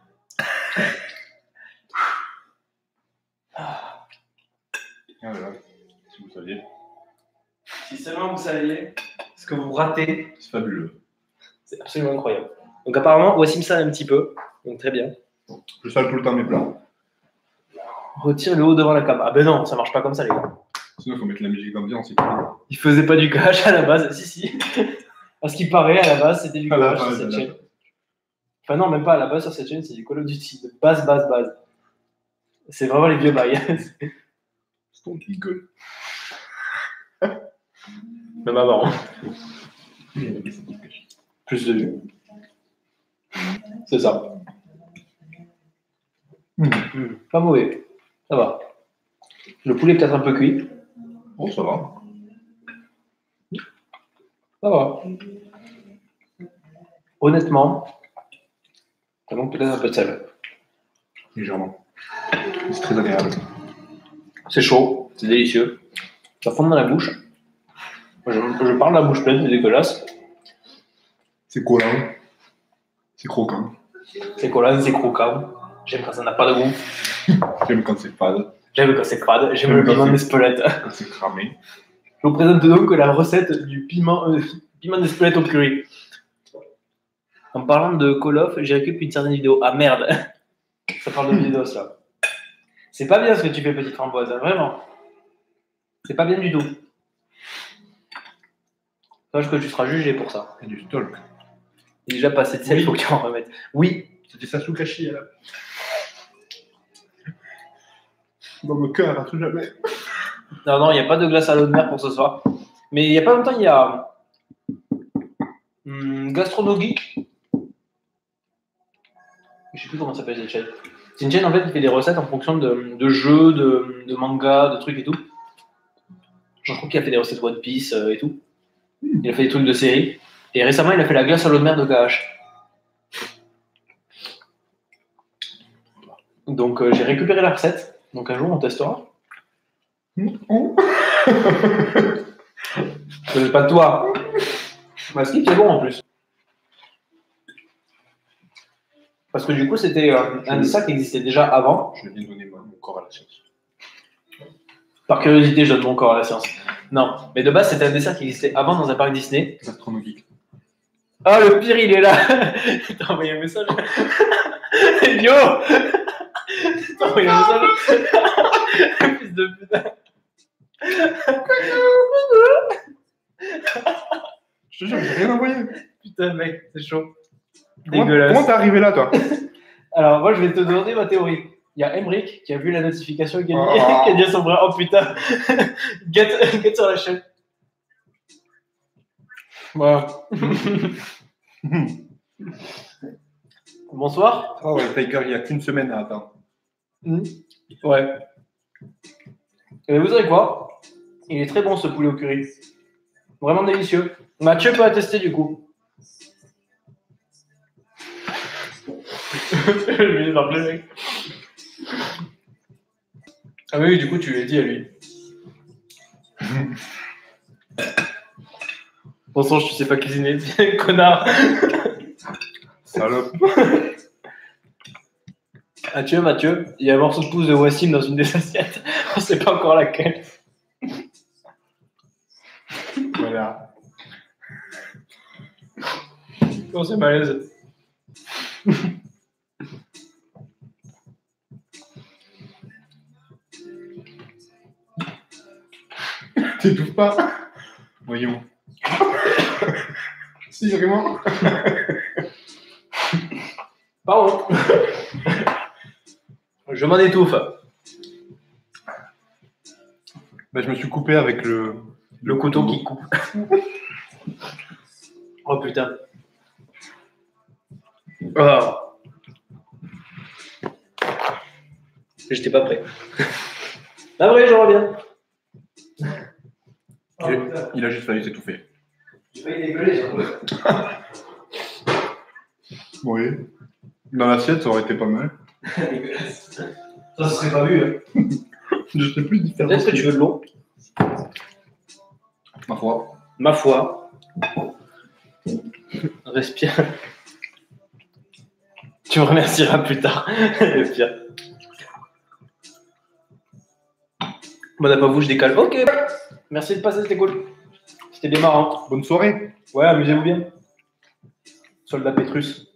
Ah là, si vous saviez. Si seulement vous saviez ce que vous ratez. C'est fabuleux. C'est absolument incroyable. Donc apparemment, Wassim sale un petit peu. Donc très bien. Je sale tout le temps mes plats. Retire le haut devant la cam. Ah ben non, ça marche pas comme ça les gars. Sinon, il faut mettre la musique d'ambiance. Il faisait pas du cash à la base. Si. À ce qui paraît, à la base, c'était du cash sur cette chaîne. Enfin non, même pas à la base sur cette chaîne, c'est du Call of Duty. De base. C'est vraiment les vieux bails. C'est ton petit gueule. Même avant. Plus de vues. C'est ça. Pas mauvais. Ça va. Le poulet est peut-être un peu cuit. Oh, ça va. Ça va. Honnêtement, ça manque peut-être un peu de sel. Légèrement. C'est très agréable. C'est chaud, c'est délicieux. Ça fond dans la bouche. Je parle la bouche pleine, c'est dégueulasse. C'est collant. C'est croquant. C'est collant, c'est croquant. J'aime quand ça n'a pas de goût. J'aime quand c'est fade. J'aime quand c'est fade. J'aime le piment d'Espelette. Quand c'est cramé. Je vous présente donc la recette du piment d'Espelette au curry. En parlant de Call of, j'ai récupéré une certaine vidéo. Ah merde. Ça parle de vidéos là. C'est pas bien ce que tu fais, petite framboise, hein, vraiment. C'est pas bien du tout. Sache que tu seras jugé pour ça. Il y a du stalk. Il est déjà passé de sel, il faut que tu en remettes. Oui. C'était Sasukashi, là. Dans le cœur, à tout jamais. Non, il n'y a pas de glace à l'eau de mer pour ce soir. Mais il n'y a pas longtemps, il y a Gastronogeek. Je sais plus comment ça s'appelle cette chaîne. C'est une chaîne en fait qui fait des recettes en fonction de jeux, de mangas, de trucs et tout. Je crois qu'il a fait des recettes One Piece et tout. Il a fait des trucs de série. Et récemment, il a fait la glace à l'eau de mer de KH. Donc j'ai récupéré la recette. Donc un jour, on testera. C'est pas de toi. Bah, ce qui est bon en plus. Parce que du coup, c'était un dessert qui existait déjà avant. Je vais bien donner mon corps à la science. Par curiosité, je donne mon corps à la science. Non, mais de base, c'était un dessert qui existait avant dans un parc Disney. Gastronomique. Ah, le pire, il est là. T'as envoyé un message. Yo. T'as envoyé un message. Fils de putain. Je te jure, j'ai rien envoyé. Putain, mec, c'est chaud. Dégueulasse. Comment t'es arrivé là, toi? Alors, moi, je vais te demander ma théorie. Il y a Emric qui a vu la notification qui a dit à son bras, oh putain, get sur la chaîne. Voilà. Bonsoir. Oh ouais, Tiger, il n'y a qu'une semaine à attendre. Ouais. Et vous savez quoi? Il est très bon ce poulet au curry. Vraiment délicieux. Mathieu peut attester du coup. Je lui ai parlé, mec. Ah oui, du coup, tu lui as dit à lui. Bon sang, tu sais pas cuisiner, connard. Salope. Mathieu, il y a un morceau de pouce de Wassim dans une des assiettes. On sait pas encore laquelle. Voilà. Oh, c'est malaise. T'étouffes pas? Voyons. Si, vraiment. Pardon. Je m'en étouffe. Bah, je me suis coupé avec le couteau qui coupe. Oh putain. Oh. J'étais pas prêt. Ah vrai, je reviens. Il a juste fallu s'étouffer. J'ai failli dégueuler, Oui. Dans l'assiette, ça aurait été pas mal. Dégueulasse. Ça se serait pas vu. Hein. Je sais plus différent. Peut-être que tu veux de l'eau. Ma foi. Ma foi. Respire. Tu me remercieras plus tard. Le pire. Bon, d'après vous, je décale. Ok. Merci de passer, c'était cool. C'était bien marrant. Bonne soirée. Ouais, amusez-vous bien. Soldat Pétrus.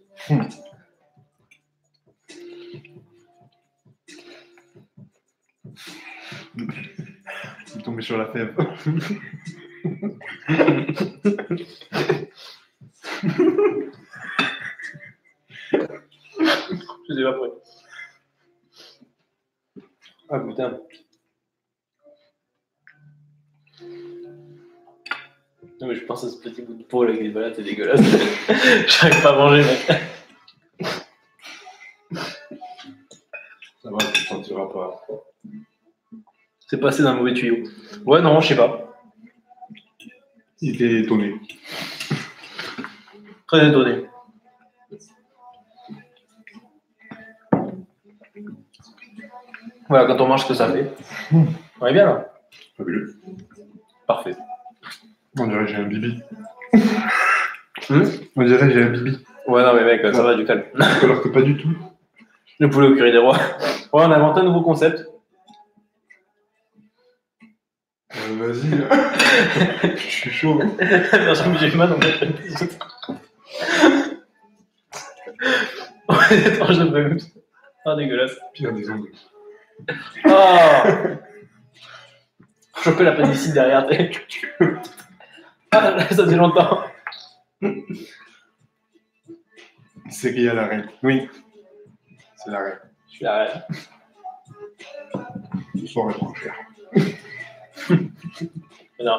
Il est tombé sur la fève. Je sais pas prêt. Ah putain. Non mais je pense à ce petit bout de peau là qui est balade, c'est dégueulasse. J'arrive pas à manger mec. Ça va, tu ne sentiras pas. C'est passé d'un mauvais tuyau. Ouais non, je sais pas. Il était étonné. Très étonné. Voilà, quand on mange ce que ça fait. On est bien là. Fabuleux. Parfait. On dirait que j'ai un bibi. On dirait que j'ai un bibi. Ouais non mais mec, ça va du calme. Alors que pas du tout. Le poulet au curry des rois. Ouais, on a inventé un nouveau concept. Vas-y. Je suis chaud. Merci musulman, on met une petite. Honnêtement, je devrais même. Ah, dégueulasse. Pire des ongles. Oh choper la pénicilline derrière. Ah, ça faisait longtemps. C'est qu'il y a la reine. Oui. C'est la reine. Je suis la reine. Ce soir, elle prend cher. Non.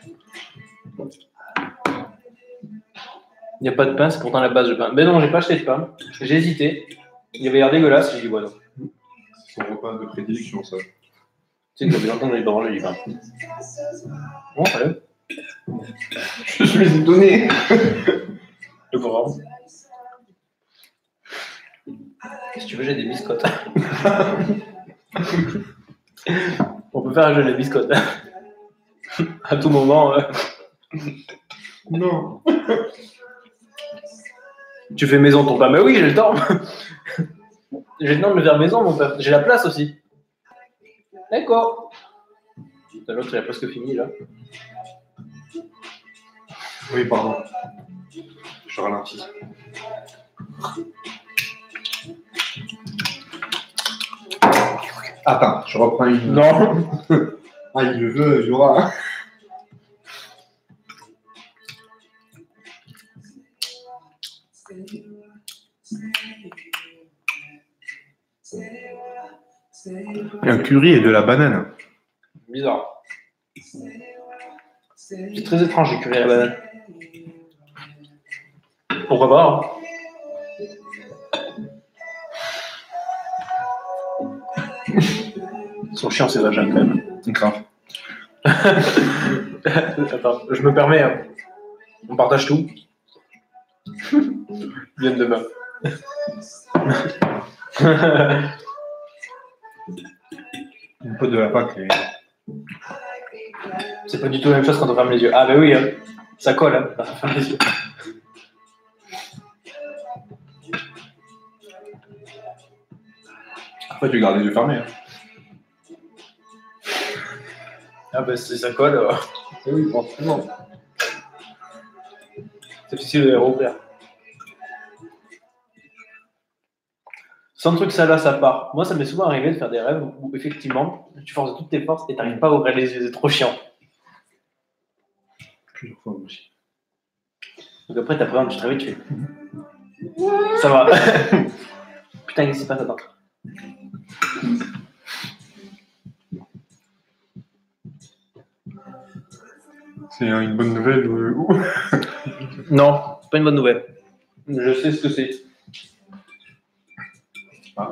Il n'y a pas de pain, c'est pourtant la base de pain. Mais non, j'ai pas acheté de pain. J'ai hésité. Il avait l'air dégueulasse, j'ai dit ouais non. C'est son repas de prédilection, ça. Tu sais que ça fait longtemps que j'ai pas mangé du pain. Bon, allez. Je suis étonné. Le pauvre. Si tu veux, j'ai des biscottes. On peut faire un jeu de biscottes. À tout moment. Non. Tu fais maison ton pain. Mais oui, j'ai le temps. J'ai le temps de le faire maison, mon père. J'ai la place aussi. D'accord. L'autre, il a presque fini, là. Oui, pardon. Je ralentis. Attends, je reprends une. Non. Ah, il le veut, il y aura. Un curry et de la banane. Bizarre. C'est très étrange, j'ai curry à la banane. Pourquoi pas Ils sont chiants ces vagins quand même. Grave. Attends, je me permets. Hein. On partage tout. Vienne demain. Un peu de la Pâque. Et... C'est pas du tout la même chose quand on ferme les yeux. Ah bah oui, hein. Ça colle, hein, quand on ferme les yeux. Après, tu gardes les yeux fermés. Hein. Ah bah ça colle. Oui, forcément. C'est difficile de les rouvrir. Sans truc ça là, ça part. Moi, ça m'est souvent arrivé de faire des rêves où effectivement, tu forces de toutes tes forces et t'arrives pas à ouvrir les yeux, c'est trop chiant. Plusieurs fois aussi. Donc après, t'appréhendes, tu te réveilles, tu fais. Ça va. Putain, qu'est-ce qui se passe, attends. C'est une bonne nouvelle ou... Non, c'est pas une bonne nouvelle. Je sais ce que c'est. Ah.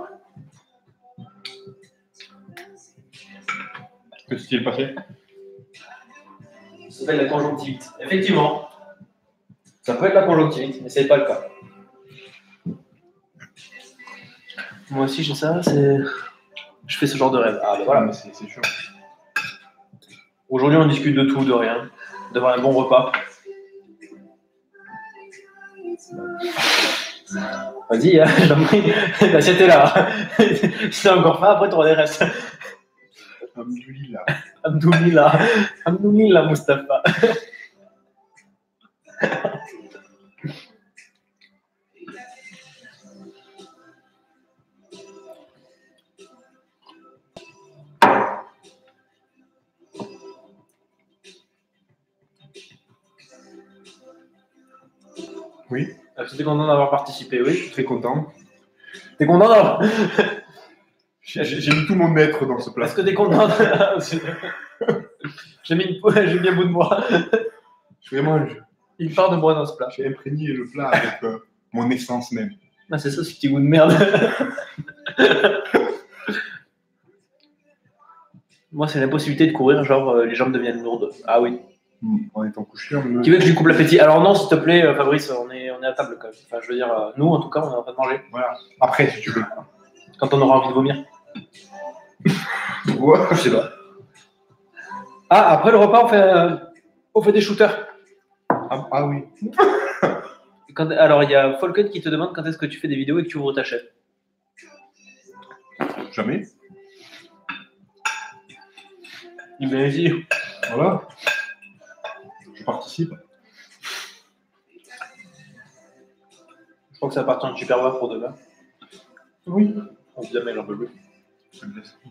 Qu'est-ce qui s'est passé? Ça s'appelle la conjonctivite. Effectivement. Ça peut être la conjonctivite, mais c'est pas le cas. Moi aussi, j'ai ça, c'est. Je fais ce genre de rêve. Ah, ben voilà. Mais c'est sûr. Aujourd'hui, on discute de tout, de rien, devant un bon repas. Vas-y, hein, j'en prie. L'assiette est là. Si t'as encore faim, après, t'auras des restes. Alhamdoulilah. Alhamdoulilah. Alhamdoulilah, Mustapha. Oui. Tu es content d'avoir participé, oui. Je suis très content. T'es content d'avoir. J'ai mis tout mon être dans ce plat. Est-ce que t'es content J'ai mis un bout de moi. Vraiment, Il part de moi dans ce plat. j'ai imprégné le plat avec mon essence même. Ah, c'est ça, ce petit goût de merde. Moi, c'est l'impossibilité de courir, genre les jambes deviennent lourdes. Ah oui. En étant couché, on me... Qui veut que je lui coupe l'appétit? Alors non, s'il te plaît, Fabrice, on est à table quand même. Enfin, je veux dire, nous, en tout cas, on est en train de manger. Voilà. Après, si tu veux. Quand on aura envie de vomir. Ouais. Je sais pas. Ah, après le repas, on fait des shooters. Ah oui. Alors, il y a Falcon qui te demande quand est-ce que tu fais des vidéos et que tu ouvres ta chaîne. Jamais. Il m'a dit. Voilà. Je participe. Je crois que ça appartient de Superba pour demain. Oui. On se jamais, j'en peux plus. Je me laisse.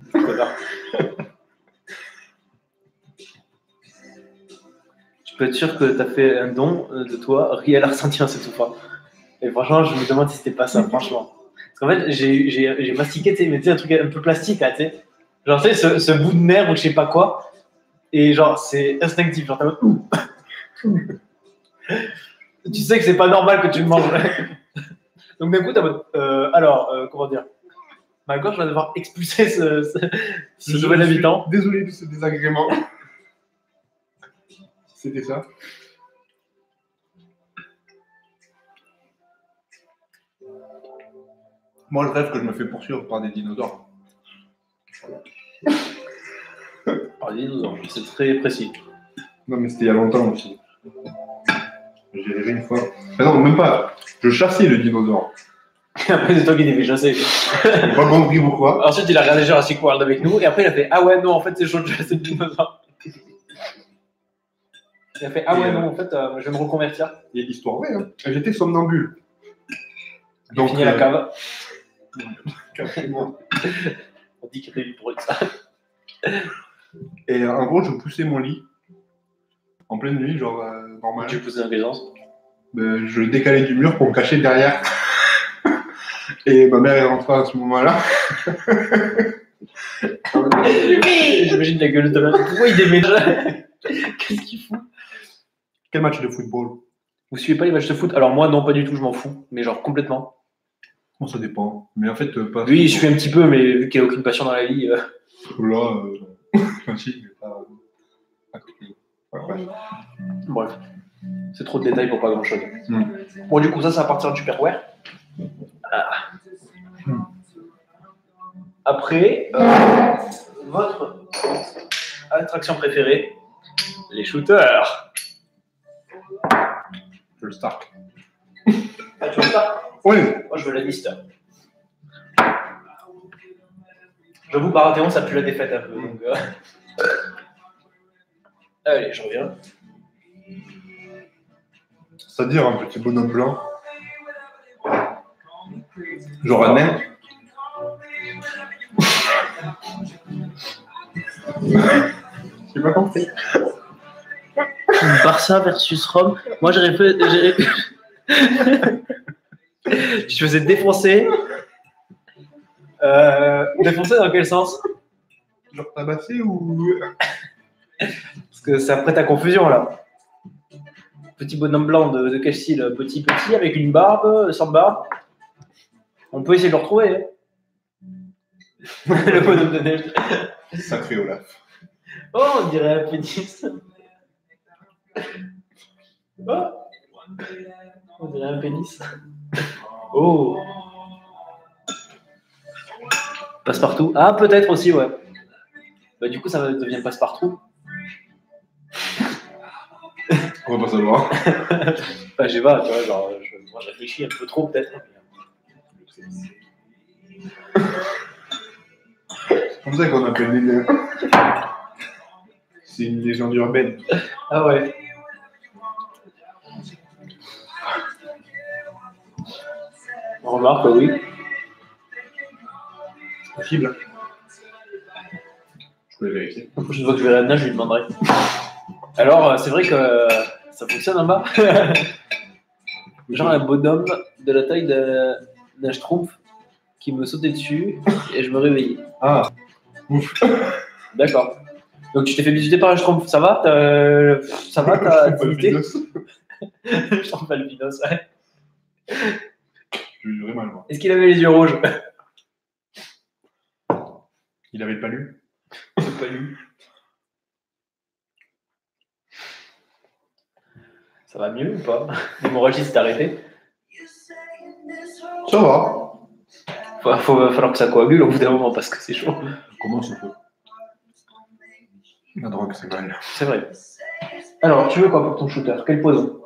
Tu peux être sûr que tu as fait un don de toi, Riel a ressenti un pas. Et franchement, je me demande si c'était pas ça, franchement. Parce qu'en fait, j'ai mastiqué, tu sais, un truc un peu plastique, là, tu sais. Genre, tu sais, ce bout de nerf ou je sais pas quoi. Et genre, c'est instinctif. Genre, t'as mode... Tu sais que c'est pas normal que tu me manges. Donc, d'un coup, t'as mode... comment dire? Ma gorge va devoir expulser ce nouvel habitant. Désolé de ce désagrément. C'était ça. Moi, je rêve que je me fais poursuivre par des dinosaures. Par des dinosaures, c'est très précis. Non, mais c'était il y a longtemps aussi. J'ai rêvé une fois. Mais non, même pas. Je chassais le dinosaure. Après, c'est toi qui t'es fait chasser. J'ai pas compris pourquoi. Ensuite, il a regardé Jurassic World avec nous. Et après, il a fait ah ouais, non, en fait, c'est chaud de chasser le dinosaure. Il a fait ah ouais, non, en fait, je vais me reconvertir. Il y a l'histoire vraie. Hein. J'étais somnambule. Donc, fini à la cave. Carrément. On dit qu'il était pour ça. Et en gros, je poussais mon lit en pleine nuit, genre normal. Tu poussais dans quel sens? Je le décalais du mur pour me cacher derrière. Et ma mère est rentrée à ce moment-là. J'imagine la gueule de ma mère. Pourquoi il déménage? Qu'est-ce qu'il fout? Quel match de football? Vous suivez pas les matchs de foot? Alors moi, non, pas du tout, je m'en fous. Mais genre complètement. Bon, ça dépend. Mais en fait, pas. Oui, je suis un petit peu, mais vu qu'il n'y a aucune passion dans la vie. Là, si, mais pas. Ouais. Bref. C'est trop de détails pour pas grand chose. Bon, du coup, ça va partir du Tupperware. Après, votre attraction préférée, les shooters. Je veux le Stark. Ah, tu veux ça? Oui. Moi, je veux la Mister. J'avoue, Baratheon, ça pue la défaite un peu. Donc, allez, je reviens. C'est-à-dire un petit bonhomme blanc. Genre un nain. J'ai pas compris. Barça versus Rome. Moi, j'aurais fait. Je faisais défoncer. Défoncer dans quel sens? Genre tabassé ou. Parce que ça prête à confusion là. Petit bonhomme blanc de quel style? Petit avec une barbe, sans barbe. On peut essayer de le retrouver. Hein. Le bonhomme de neige. Sacré Olaf. Oh, on dirait un pénis. Oh. On dirait un pénis. Oh. Passe-partout. Ah, peut-être aussi, ouais. Bah, du coup, ça devient passe-partout. On va pas savoir. Enfin, je sais pas, tu vois, genre, moi, je réfléchis un peu trop, peut-être. C'est comme ça qu'on appelle les. C'est une légende urbaine. Ah ouais. On remarque, oui. C'est possible. Je peux le vérifier. La prochaine fois que je vais à la nage, je lui demanderai. Alors, c'est vrai que ça fonctionne en bas. Genre un bonhomme de la taille d'un schtroumpf qui me sautait dessus et je me réveillais. Ah, ouf. D'accord. Donc tu t'es fait bisuter par un schtroumpf, ça va? Ça va, t'as activité? Je trouve pas le albinos, ouais. Je vais durer mal, moi. Est-ce qu'il avait les yeux rouges? Il avait pas lu. Pas lu. Ça va mieux ou pas? L'hémorragie s'est arrêtée? Ça va. Va falloir que ça coagule au bout d'un moment parce que c'est chaud. Comment ça peut? La drogue, c'est mal. C'est vrai. Alors, tu veux quoi pour ton shooter? Quel poison?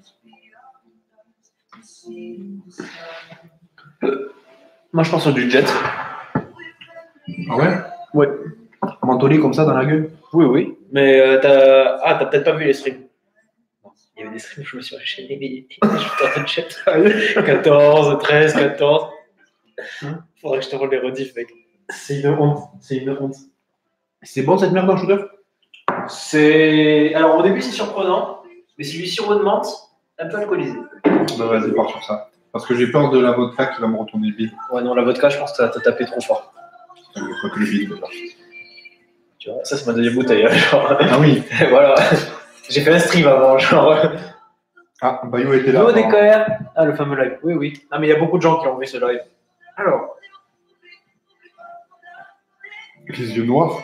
Moi, je pense sur du jet. Ah ouais? Ouais. Mentholé comme ça dans la gueule? Oui, oui. Mais t'as peut-être pas vu les streams. Il y avait des streams où je me suis enchaîné des shooters de jet. 14, 13, 14. Faudrait que je te rende les rediffs, mec. C'est une honte. C'est une honte. C'est bon cette merde dans le shooter? C'est. Alors, au début, c'est surprenant. Mais c'est du sirop de menthe, un peu alcoolisé. Bah vas-y, pars sur ça. Parce que j'ai peur de la vodka qui va me retourner le bide. Ouais, non, la vodka, je pense que t'as tapé trop fort. Je crois que le bide, là. Tu vois, ça, c'est ma deuxième bouteille. Genre. Ah oui. Voilà. J'ai fait un stream avant, genre. Ah, Bayo était là. Nouveau DKR. Ah, le fameux live. Oui, oui. Non, mais il y a beaucoup de gens qui ont vu ce live. Alors. Avec les yeux noirs.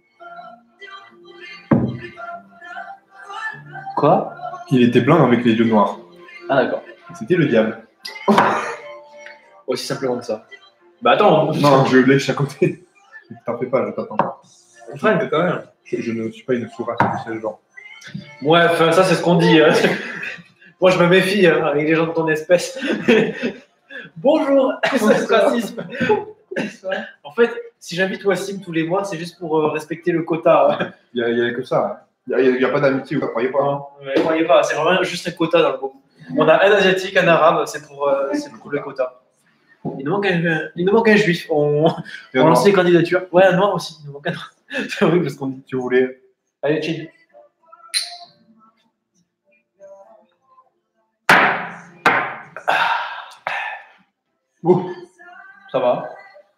Quoi? Il était blanc avec les yeux noirs. Ah, d'accord. C'était le diable. Aussi simplement que ça. Bah, attends. Non, je lèche à côté. T'en fais pas, je t'attends. Enfin, quand même. Je ne suis pas une sourate de ce genre. Ouais, enfin, ça, c'est ce qu'on dit. Hein. Moi, je me méfie hein, avec les gens de ton espèce. Bonjour, c'est racisme. En fait, si j'invite Wassim tous les mois, c'est juste pour respecter le quota. Hein. Il n'y a que ça. Il n'y a pas d'amitié, vous ne croyez pas. Non, ne croyez pas, c'est vraiment juste un quota dans le groupe. On a un asiatique, un arabe, c'est pour le quota. Il nous manque un juif. On lance les candidatures. Ouais, un noir aussi. Il nous manque un noir. C'est horrible parce qu'on dit. Si vous voulez. Allez, chill. Ouh. Ça va.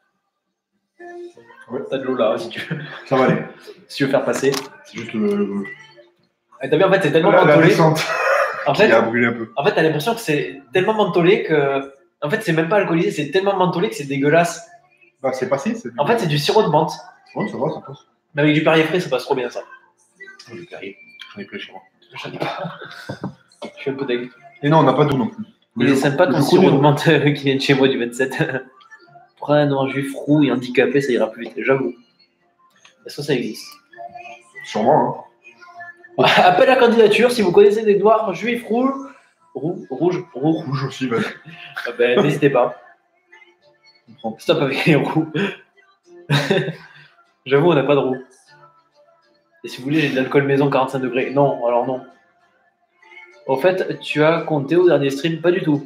Ouais. T'as de l'eau là, si tu veux. Ça va aller. Si tu veux faire passer. C'est juste le... T'as vu, en fait, c'est tellement la mentholé. descente En fait, qui a brûlé un peu. En fait, t'as l'impression que c'est tellement mentholé que. En fait, c'est même pas alcoolisé, c'est tellement mentholé que c'est dégueulasse. Bah, c'est passé. En fait, c'est du sirop de menthe. Ouais, ça va, ça passe. Mais avec du Perrier frais, ça passe trop bien ça. Du Perrier. J'en ai plus chez moi. J'en ai pas. Je suis un peu dingue. Et non, on n'a pas d'eau non plus. Il est sympa ton sirop de menthe qui vient de chez moi du 27. Pour un noir juif roux et handicapé, ça ira plus vite, j'avoue. Est-ce que ça existe? Sûrement, hein. Appel à candidature si vous connaissez des noirs juifs rouges. Rouge aussi, ouais. Ben, n'hésitez pas. Stop avec les roux. J'avoue, on n'a pas de roue. Et si vous voulez, j'ai de l'alcool maison 45 degrés. Non, alors non. Au fait, tu as compté au dernier stream? Pas du tout.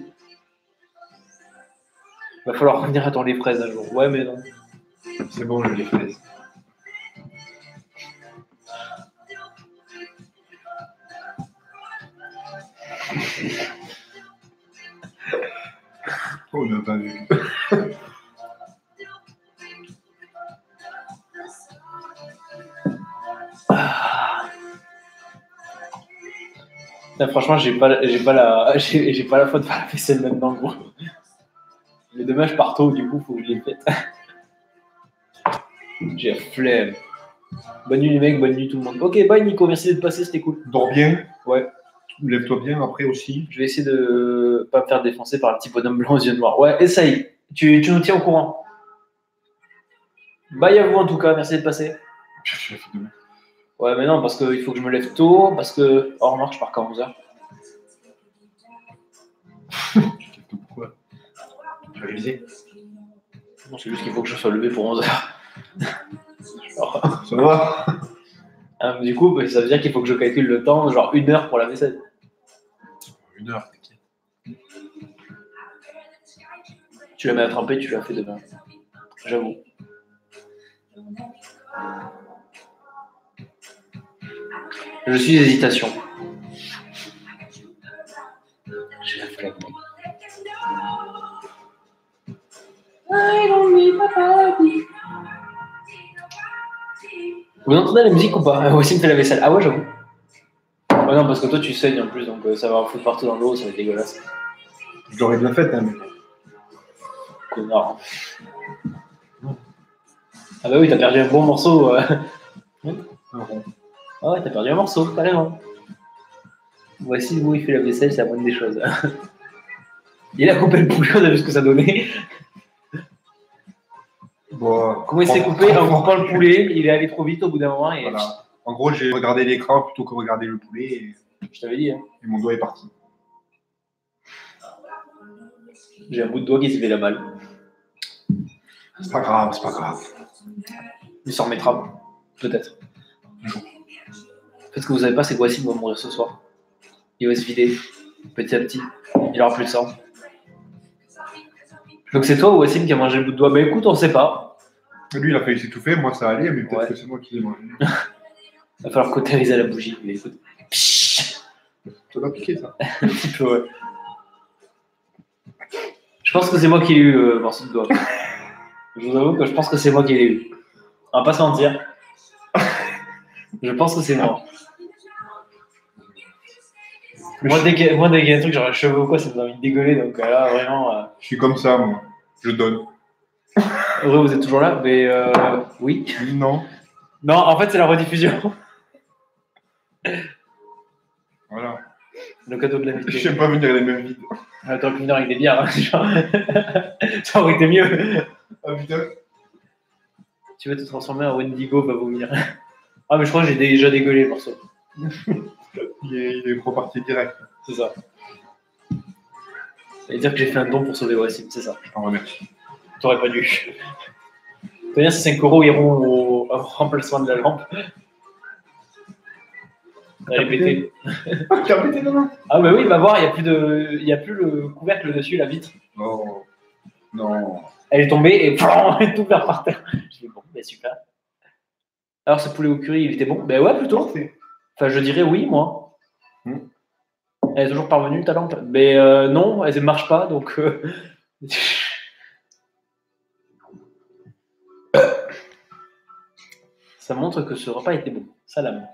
Va falloir revenir à ton lait fraise un jour. Ouais, mais non. C'est bon, le lait fraise. On n'a pas vu. Là, franchement, j'ai pas la foi de faire la vaisselle maintenant, gros. Mais demain, je pars tôt, du coup, faut que je les fasse. J'ai la flemme. Bonne nuit, les mecs, bonne nuit, tout le monde. Ok, bye, Nico, merci d'être passé, c'était cool. Dors bien. Ouais. Lève-toi bien après aussi. Je vais essayer de pas me faire défoncer par le petit bonhomme blanc aux yeux noirs. Ouais, essaye. Tu nous tiens au courant. Bye à vous, en tout cas, merci d'être passé. Je la fais demain. Ouais, mais non, parce qu'il faut que je me lève tôt, parce que. Oh, remarque, je pars qu'à 11h. Pourquoi? Tu vas réviser? Non, c'est juste qu'il faut que je sois levé pour 11h. Ça va? Ah, du coup, ça veut dire qu'il faut que je calcule le temps, genre 1 heure pour la vaisselle. 1 heure, t'inquiète. Tu la mets à tremper, tu la fais demain. J'avoue. Je suis hésitation. J'ai la flemme. Vous entendez la musique ou pas? Voici me fait la vaisselle. Ah ouais, j'avoue. Ouais, non, parce que toi tu saignes en plus, donc ça va en foutre partout dans l'eau, ça va être dégueulasse. Je l'aurais bien fait, hein, mais. Connard. Ah bah oui, t'as perdu un bon morceau. Ah ouais, t'as perdu un morceau, carrément. Voici où il fait la vaisselle, c'est la moindre des choses. Il a coupé le poulet, on a vu ce que ça donnait. Bon, comment il s'est coupé en coupant le poulet? Il est allé trop vite au bout d'un moment. Et... Voilà. En gros, j'ai regardé l'écran plutôt que regarder le poulet. Et... Je t'avais dit. Hein. Et mon doigt est parti. J'ai un bout de doigt qui s'est fait la balle. C'est pas grave, c'est pas grave. Il s'en remettra. Peut-être. Peut-être que vous savez pas, c'est que Wassim va mourir ce soir. Il va se vider petit à petit. Il aura plus de sang. Donc c'est toi ou Wassim qui a mangé le bout de doigt? Mais écoute, on sait pas. Lui, il a failli s'étouffer, moi ça allait, mais peut-être que c'est moi qui l'ai mangé. Il va falloir cautériser la bougie. Mais écoute. Ça va piquer ça. Un petit peu, ouais. Je pense que c'est moi qui l'ai eu, morceau de doigt. Je vous avoue que je pense que c'est moi qui l'ai eu. On va pas se mentir. Je pense que c'est moi. Moi, dès qu'il y a un truc, genre les cheveux ou quoi, ça me donne envie de dégueuler. Donc là, vraiment. Je suis comme ça, moi. Je donne. Heureux, vous êtes toujours là? Mais oui. Non. Non, en fait, c'est la rediffusion. Voilà. Le cadeau de l'amitié. Je n'aime pas venir les mêmes vides. T'aurais pu venir avec des bières. Hein, genre. Ça aurait été mieux. Ah putain. Tu vas te transformer en Wendigo, va vomir. Ah, mais je crois que j'ai déjà dégueulé le morceau. Il est reparti direct. C'est ça. Ça veut dire que j'ai fait un don pour sauver Wassim, c'est ça. Je t'en remercie. T'aurais pas dû. T'as bien, ces 5 € iront au remplacement de la lampe. Elle est pétée. Tu as pété demain? Ah, bah oui, va voir, il n'y a plus le couvercle dessus, la vitre. Oh. Non. Elle est tombée et tout vers par terre. Je dis bon, ben super. Alors, ce poulet au curry, il était bon? Ben ouais, plutôt. Enfin, je dirais oui, moi. Elle est toujours parvenue, ta lampe? Mais non, elle ne marche pas, donc. Ça montre que ce repas était bon. Salam.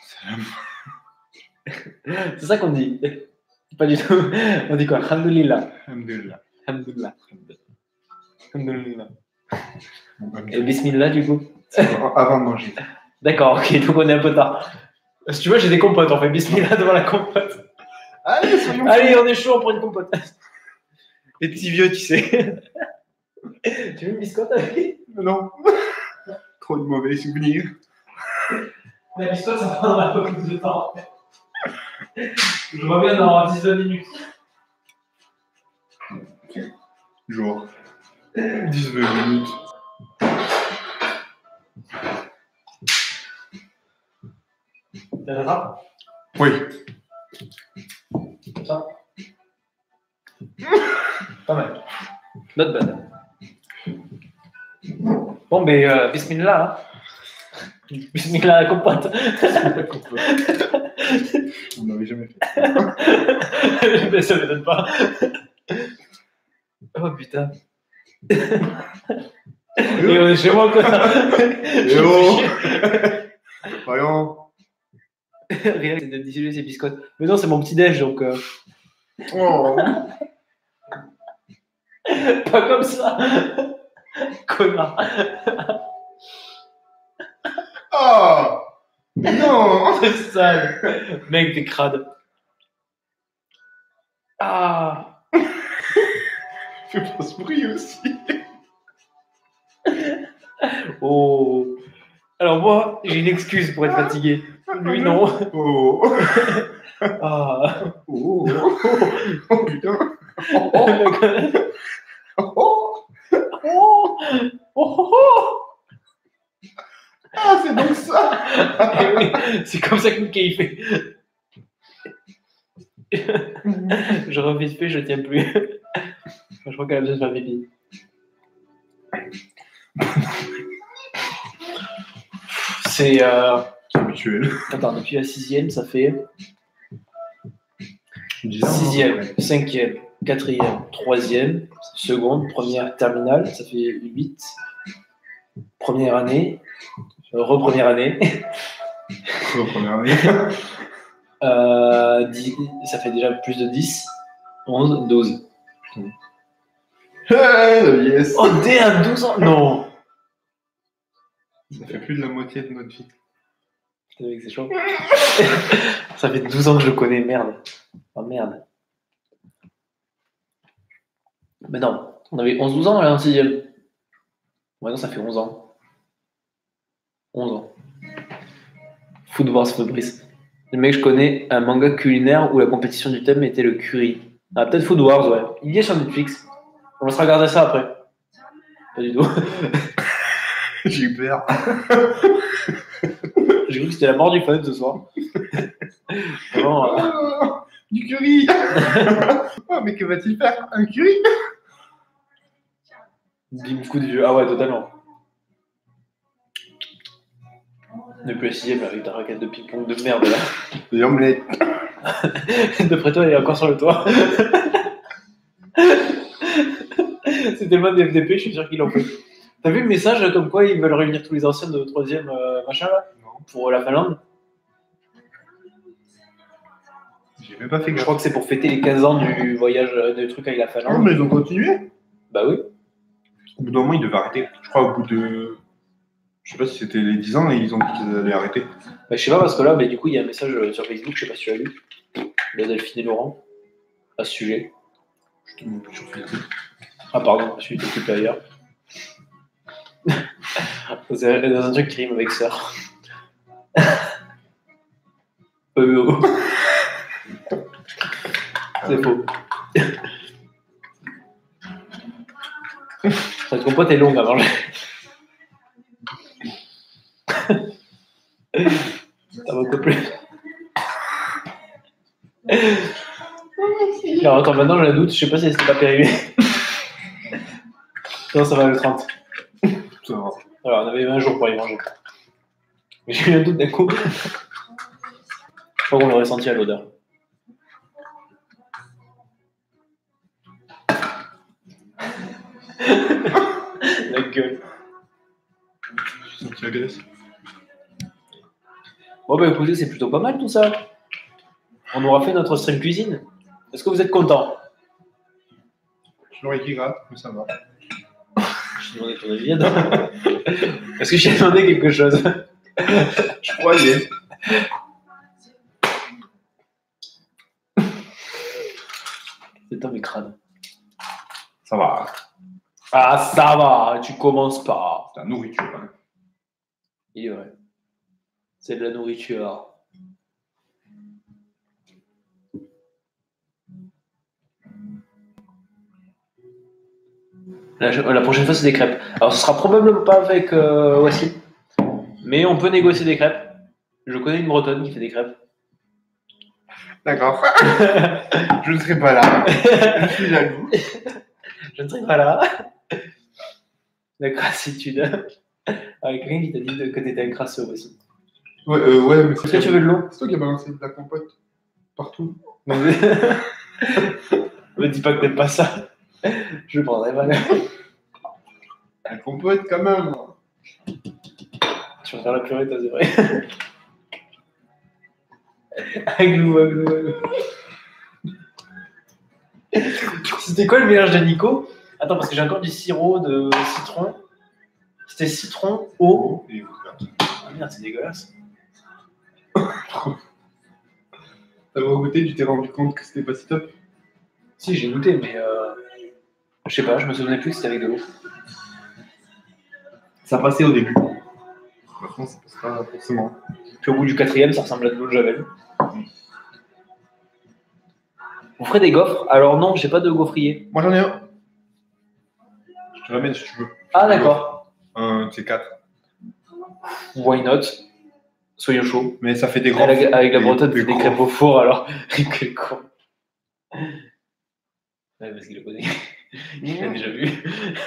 C'est ça qu'on dit. Pas du tout. On dit quoi? Alhamdulillah. Alhamdulillah. Alhamdulillah. Alhamdulillah. Et bismillah, du coup? Avant de manger. D'accord, ok, donc on est un peu tard. Si tu veux, j'ai des compotes, on fait bismillah devant la compote. Allez, on est chaud, on prend une compote. Les petits vieux, tu sais. Tu veux une biscotte avec? Non. Trop de mauvais souvenirs. La biscotte, ça prendra pas plus de temps. Je reviens dans 10 minutes. Genre 10-20 minutes. T'as ça? Oui. Ça. Pas mal. Not bad. Bon, mais bismillah. Hein. Bismillah la compote. On n'avait jamais fait. Mais ça m'étonne pas. Oh putain. Et on est chez moi, quoi. Eh oh. Voyons. Rien, c'est de dissimuler ses biscottes. Mais non, c'est mon petit déj, donc. Oh. Pas comme ça. Connard. Ah. Mais non. C'est sale. Mec, t'es crade. Ah. Fais pas ce bruit aussi. Oh. Alors moi, j'ai une excuse pour être fatigué. Lui, non. Oh. Ah. Oh. Oh putain. Oh. Oh. Oh. Oh. Ah, c'est donc ça. Eh oui, c'est comme ça que Mickey il fait. Je refais ce fait, je tiens plus. Je crois qu'elle a besoin de faire pipi. C'est habituel. Attends, depuis la 6e, ça fait 6e, 5e, 4e, 3e, seconde, première, terminale, ça fait 8. Première année, re-première année. Première année. 10, ça fait déjà plus de 10, 11, 12. Yes. Oh, dès à 12 ans. Non. Ça fait plus de la moitié de notre vie. Putain, mec, c'est chaud. Ça fait 12 ans que je le connais, merde. Oh merde. Mais non, on avait 11-12 ans là en 6e. Ouais, non, ça fait 11 ans. 11 ans. Food Wars Fabrice. Le mec, je connais un manga culinaire où la compétition du thème était le curry. Ah, peut-être Food Wars, ouais. Il y est sur Netflix. On va se regarder ça après. Pas du tout. J'ai eu peur. J'ai cru que c'était la mort du fun ce soir. Vraiment, Oh, du curry. Oh, mais que va-t-il faire? Un curry? bim, coup de vieux. Ah ouais, totalement. Depuis la 6e, avec ta raquette de ping-pong de merde là. Des omelettes. D'après toi, il est encore sur le toit. C'est tellement des FDP, je suis sûr qu'il en fait. T'as vu le message comme quoi ils veulent réunir tous les anciens de 3e machin là? Non. Pour la Finlande? J'ai même pas fait Je gaffe. crois que c'est pour fêter les 15 ans du voyage, du truc avec la Non, Finlande. mais ils ont continué. Bah oui. Au bout d'un moment, ils devaient arrêter. Je crois au bout de. Je sais pas si c'était les 10 ans et ils ont dit qu'ils allaient arrêter. Bah, je sais pas parce que là, bah, du coup, il y a un message sur Facebook, je sais pas si tu as lu, de Delphine et Laurent, à ce sujet. Je te montre plus sur Facebook. Ah pardon, je suis occupé ailleurs. C'est dans un truc qui rime avec sœur. Oh. C'est faux. Cette compote est longue à manger. Ça va beaucoup plus. Alors attends, maintenant j'ai un doute, je sais pas si c'était pas périmé. Non, ça va le 30. Ça va. Alors on avait 20 jours pour y manger. Mais j'ai eu un doute d'un coup. Je crois qu'on l'aurait senti à l'odeur. La gueule. J'ai senti la graisse. Bon bah écoutez, c'est plutôt pas mal tout ça. On aura fait notre stream cuisine. Est-ce que vous êtes content? Je l'aurais dit grave, mais ça va. Je t'ai demandé ton avis. Est-ce que j'ai demandé quelque chose? Je croyais. C'est un crâne. Ça va. Ah ça va, tu commences pas. C'est la nourriture. Hein. Il est vrai. C'est de la nourriture. La prochaine fois, c'est des crêpes. Alors, ce sera probablement pas avec Wassim, mais on peut négocier des crêpes. Je connais une Bretonne qui fait des crêpes. D'accord. Je ne serai pas là. Je suis jaloux. Je ne serai pas là. La crassitude. Avec quelqu'un qui t'a dit que t'étais un crasseux aussi. Ouais, mais Est-ce que tu veux de l'eau? C'est toi qui as balancé de la compote partout. Me dis pas que t'aimes pas ça. Je le prendrai mal. La compote, quand même. Tu vas faire la purée, t'as c'est vrai. Aglou. C'était quoi le mélange de Nico? Attends, parce que j'ai encore du sirop de citron. C'était citron, eau. Et voilà. Ah merde, c'est dégueulasse. T'as goûté, tu t'es rendu compte que c'était pas si top? Si, j'ai goûté, mais je sais pas, je me souvenais plus que c'était avec de l'eau. Ça passait au début. Maintenant, ça passe pas forcément. Puis au bout du 4e, ça ressemble à de l'eau de Javel. Vous ferez des gaufres? Alors non, j'ai pas de gaufrier. Moi, j'en ai un. Je te l'amène si tu veux. Ah d'accord. Un de ces 4. Why not? Soyons chauds. Mais ça fait des grands. Avec la Bretonne, c'est des crêpes au four, alors. Quel con. Ouais, parce qu'il le connaît. Il l'a déjà vu.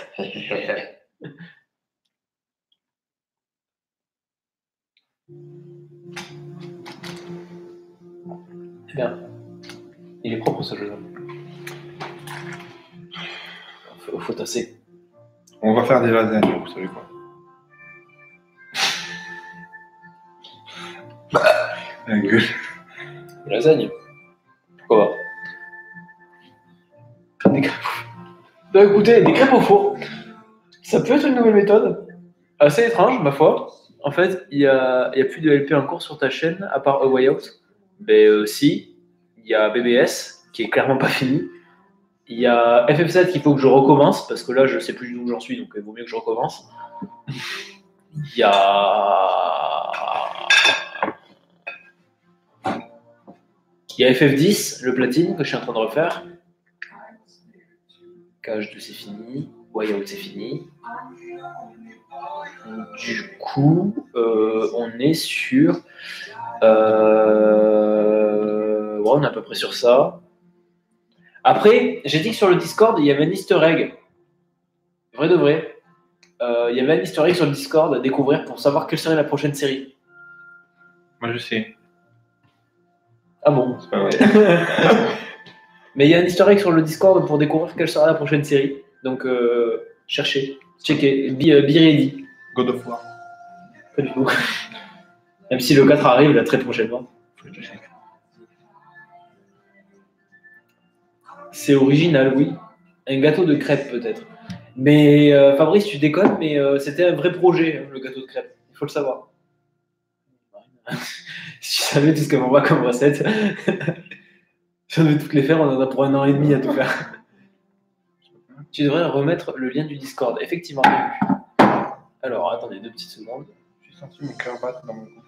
Bien. Il est propre ce jeu-là. Faut tasser. On va faire des lasagnes, vous savez quoi. La gueule. Des lasagnes. Pourquoi pas? Des crêpes. Bah écoutez, des crêpes au four. Ça peut être une nouvelle méthode. Assez étrange, ma foi. En fait, il y a plus de LP en cours sur ta chaîne, à part A Way Out. Mais si, il y a BBS, qui est clairement pas fini. Il y a FF7 qu'il faut que je recommence, parce que là, je sais plus où j'en suis, donc il vaut mieux que je recommence. Il y a FF10, le platine, que je suis en train de refaire. KH2, c'est fini. Way Out, c'est fini. Du coup, on est sur... ouais, on est à peu près sur ça. Après, j'ai dit que sur le Discord, il y avait un easter egg. Vrai de vrai. Il y avait un easter egg sur le Discord à découvrir pour savoir quelle serait la prochaine série. Moi, je sais. Ah bon? C'est pas vrai. Mais il y a un easter egg sur le Discord pour découvrir quelle sera la prochaine série. Donc, cherchez, checkez, be ready. God of War. Pas du tout. Même si le 4 arrive là très prochainement. C'est original, oui. Un gâteau de crêpes peut-être. Mais Fabrice, tu déconnes, mais c'était un vrai projet, hein, le gâteau de crêpes. Il faut le savoir. Si tu savais tout ce qu'on va comme recette, si on devait toutes les faire, on en a pour 1 an et demi à tout faire. Tu devrais remettre le lien du Discord. Effectivement, j'ai vu. Alors, attendez 2 petites secondes. J'ai senti mon cœur battre dans mon cou.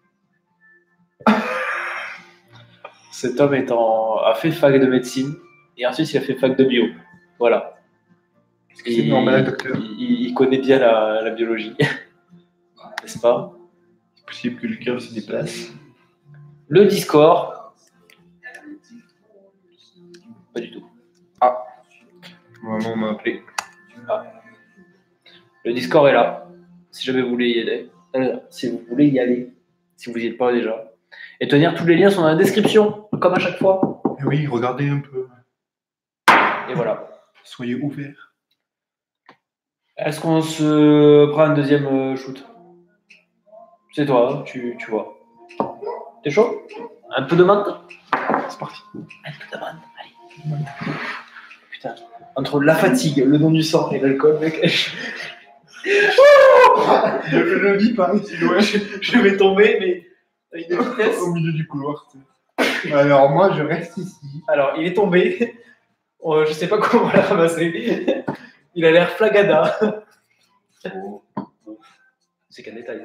Cet homme a fait fac de médecine et ensuite il a fait fac de bio. Voilà. C'est normal, docteur. Il connaît bien la biologie. N'est-ce pas? C'est possible que le cœur se déplace. Le Discord. Pas du tout. Ah. Maman m'a appelé. Ah. Le Discord est là. Si jamais vous voulez y aller. Si vous voulez y aller. Si vous n'y êtes pas déjà. Et tenir, tous les liens sont dans la description, comme à chaque fois. Et oui, regardez un peu. Et voilà. Soyez ouverts. Est-ce qu'on se prend un deuxième shoot? C'est toi, hein, tu vois. T'es chaud? Un peu de menthe? C'est parti. Un peu de menthe, allez. Putain, entre la fatigue, le don du sang et l'alcool, mec. Je lis pas ici, ouais. Je vais tomber, mais à une vitesse. Au milieu du couloir. Alors moi, je reste ici. Alors, il est tombé. Je sais pas comment on va le ramasser. Il a l'air flagada. Oh. C'est qu'un détail.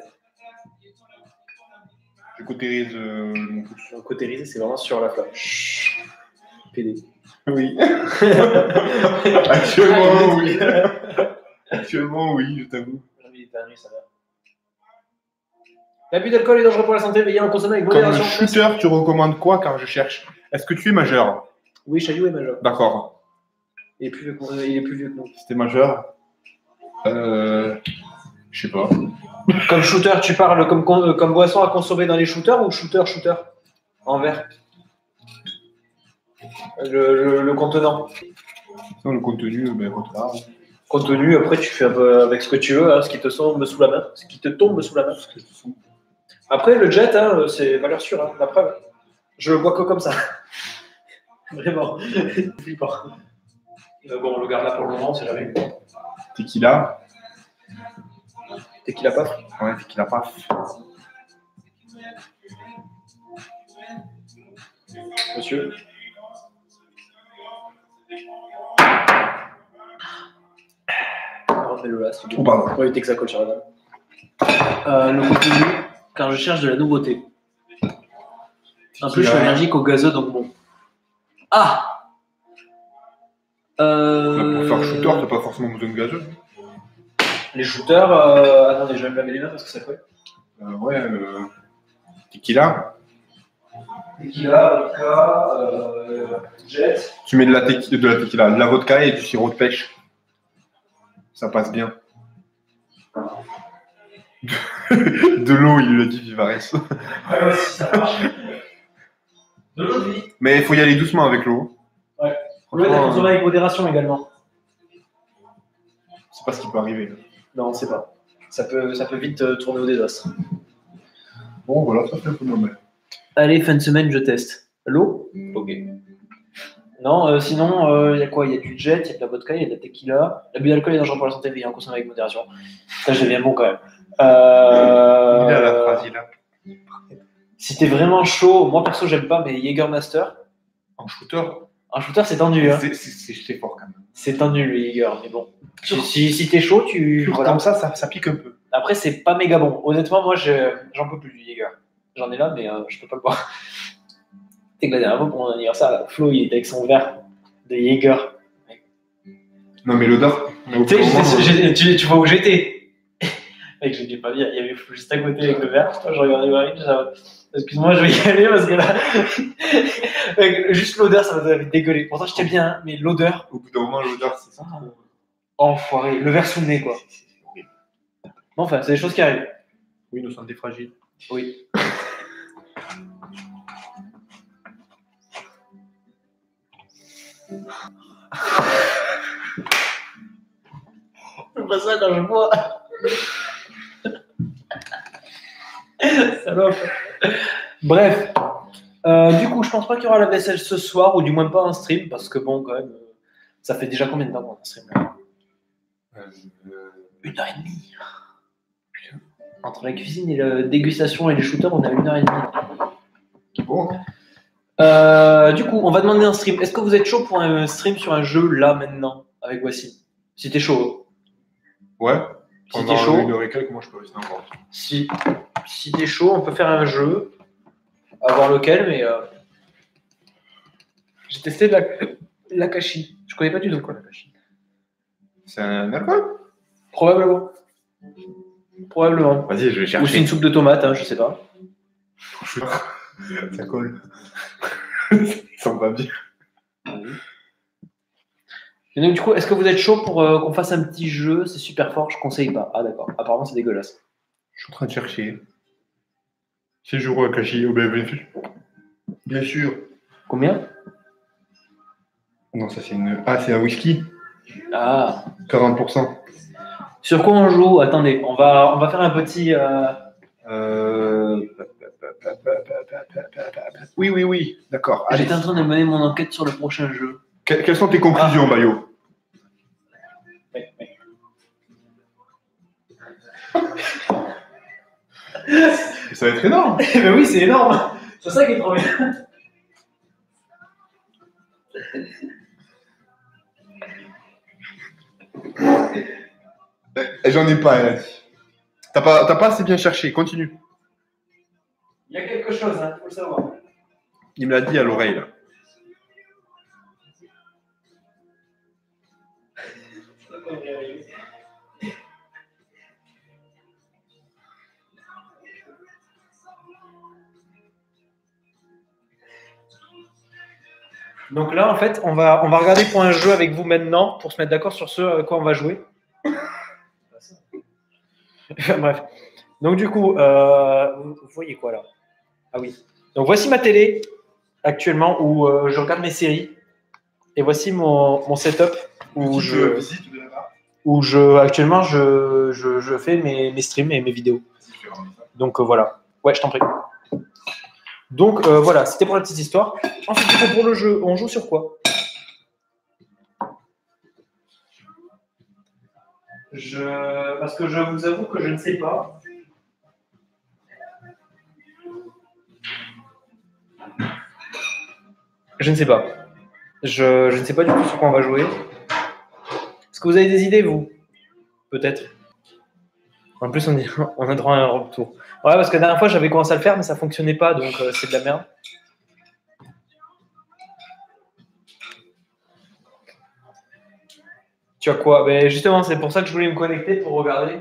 Je cautérise mon pouce. Donc, cautérisé, c'est vraiment sur la flamme. PD. Oui. Actuellement, oui. Actuellement, oui, je t'avoue. J'ai envie d'éternuer, ça va. L'abus d'alcool est dangereux pour la santé, veuillez en consommer avec Comme modération. shooter, tu recommandes quoi car je cherche? Est-ce que tu es majeur? Oui, Chaillot est majeur. D'accord. Il est plus vieux que nous. Si t'es majeur, je sais pas. Comme shooter, tu parles comme boisson à consommer dans les shooters ou shooter en verre? Le contenant. Sinon, le contenu, ben, voilà. Contenu, après tu fais un peu avec ce que tu veux, hein, ce qui te tombe sous la main. Ce qui te tombe sous la main. Après, le jet, hein, c'est valeur sûre, hein, la preuve. Je le bois que comme ça. Vraiment. Flippant. Bon, on le garde là pour le moment, c'est jamais. Tequila. Tequila paf. Ouais, tequila paf. Monsieur. Le là, Oh, pardon. Oui, Texaco sur la dalle. Le contenu, car je cherche de la nouveauté. En plus, je suis allergique au gazeux, donc bon. Ah Pour faire shooter, t'as pas forcément besoin de gazeux. Les shooters, attendez, je vais me laver les mains parce que ça colle. Ouais, tequila. Tequila, vodka, jet. Tu mets de la tequila, de la vodka et du sirop de pêche. Ça passe bien. De l'eau, il le dit Vivares. Ouais, si ça marche. De l'eau de vie. Mais il faut y aller doucement avec l'eau. Ouais. L'eau est à consommer avec modération également. C'est pas ce qui peut arriver. Non, on sait pas. Ça peut vite tourner au désastre. Bon, voilà, ça fait un peu normal. Allez, fin de semaine, je teste. L'eau? Ok. Non, sinon, il y a quoi? Il y a du jet, il y a de la vodka, il y a de la tequila. L'abus d'alcool est dangereux pour la santé, veuillez en consommer avec modération. Ça, je deviens bon quand même. Il a la phrase, il a. Si t'es vraiment chaud, moi perso, j'aime pas, mais Jägermaster. En shooter. Un shooter, c'est tendu. Hein. C'est fort quand même. C'est tendu le Jäger, mais bon. Si t'es chaud, voilà. Comme ça pique un peu. Après, c'est pas méga bon. Honnêtement, moi, j'en peux plus du Jäger. J'en ai là, mais je peux pas le boire. Tu sais que la dernière fois pour mon anniversaire, là, Flo, il était avec son verre de Jäger. Non, mais l'odeur. Tu vois où j'étais. Mec, je dis pas bien, il y avait Flo juste à côté avec le verre. Je regardais Marine, excuse-moi, je vais y aller parce que là. Mec, juste l'odeur, ça m'a dégueulé. Pourtant, j'étais bien, hein, mais l'odeur. Au bout d'un moment, l'odeur, c'est ça. Enfoiré. Le verre sous le nez, quoi. Bon, enfin, c'est des choses qui arrivent. Oui, nous sommes des fragiles. Oui. C'est pas ça quand je bois. Salope. Bref. Du coup, je pense pas qu'il y aura la vaisselle ce soir, ou du moins pas en stream, parce que bon, quand même, ça fait déjà combien de temps qu'on stream là 1h30. Entre la cuisine et la dégustation et les shooters, on a 1h30. Bon. Du coup, on va demander un stream. Est-ce que vous êtes chaud pour un stream sur un jeu là maintenant avec Wassim? Si t'es chaud. Ouais. Si t'es chaud. 1h et quelques, moi je peux rester encore. Si t'es chaud, on peut faire un jeu. À voir lequel, mais j'ai testé l'akashi. Je connais pas du tout quoi l'akashi. C'est un alcool? Probablement. Vas-y, je vais chercher. Ou c'est une soupe de tomates, hein, je sais pas. Ça colle. Ça me va bien. Et donc, du coup, est-ce que vous êtes chaud pour qu'on fasse un petit jeu? C'est super fort, je conseille pas. Ah d'accord, apparemment c'est dégueulasse. Je suis en train de chercher. C'est jour Akashi, bien sûr. Combien? Non, ça c'est une. Ah, c'est un whisky. Ah. 40%. Sur quoi on joue? Attendez, on va faire un petit. Oui, d'accord. J'étais en train de mener mon enquête sur le prochain jeu. Quelles sont tes conclusions, Bayo? Ça va être énorme. Mais oui, c'est énorme. C'est ça qui est trop bien. J'en ai pas, elle a dit. T'as pas assez bien cherché, continue. Il y a quelque chose, hein, faut le savoir. Il me l'a dit à l'oreille, là. Donc là, en fait, on va regarder pour un jeu avec vous maintenant pour se mettre d'accord sur ce à quoi on va jouer. Bref. Donc du coup, vous voyez quoi là? Ah oui. Donc voici ma télé actuellement où je regarde mes séries. Et voici mon setup où actuellement je fais mes streams et mes vidéos. Donc voilà. Ouais, je t'en prie. Donc voilà, c'était pour la petite histoire. Ensuite, pour le jeu, on joue sur quoi? Parce que je vous avoue que je ne sais pas. Je ne sais pas. Je ne sais pas du tout sur quoi on va jouer. Est-ce que vous avez des idées, vous? Peut-être. En plus, on a droit à un retour. Ouais, parce que la dernière fois, j'avais commencé à le faire, mais ça ne fonctionnait pas, donc c'est de la merde. Tu as quoi? Ben, justement, c'est pour ça que je voulais me connecter pour regarder.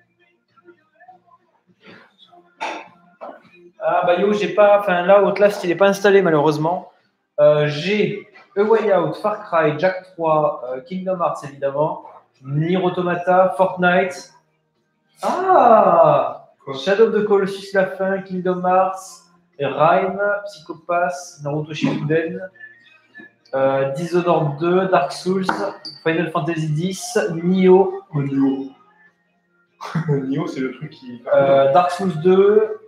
Ah, bah yo, j'ai pas. Enfin, là, Outlast, il n'est pas installé, malheureusement. J'ai A Way Out, Far Cry, Jack 3, Kingdom Hearts, évidemment, Nier Automata, Fortnite. Ah! Shadow of the Colossus, la fin, Kingdom Hearts, Rime, Psychopass, Naruto Shippuden, Dishonored 2, Dark Souls, Final Fantasy X, Nioh. Nioh. Nioh, c'est le truc qui. Dark Souls 2,